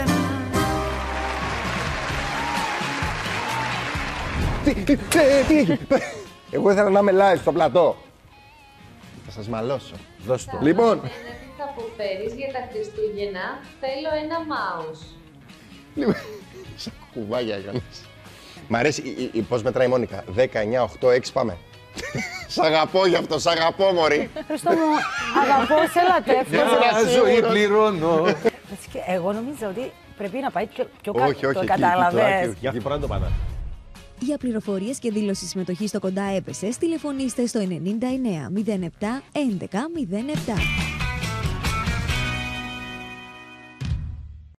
Τι, τι, τι, τι, εγώ ήθελα να είμαι live στο πλατό. Θα σας μαλώσω. Δώσ' το. Λοιπόν. Ένα τι θα αποφέρεις για τα Χριστούγεννα, θέλω ένα mouse. Λοιπόν, σαν κουβάγια έκανες. Μ' αρέσει, η, η, πώς μετράει η Μόνικα. δέκα, εννιά, οκτώ, έξι, πάμε. Σ' αγαπώ γι' αυτό, σ' αγαπώ μωρή. Χριστό μου, αγαπώ, σε λατρεύω. Μια ζωή πληρώνω. Εγώ νομίζω ότι πρέπει να πάει πιο, πιο Όχι, κάτω. όχι, Το εκεί, καταλαβες. Για αυτή φορά το πάνα. Για πληροφορίες και δήλωση συμμετοχής στο Κοντά Έπεσες, τηλεφωνήστε στο ενενήντα εννέα μηδέν επτά έντεκα μηδέν επτά.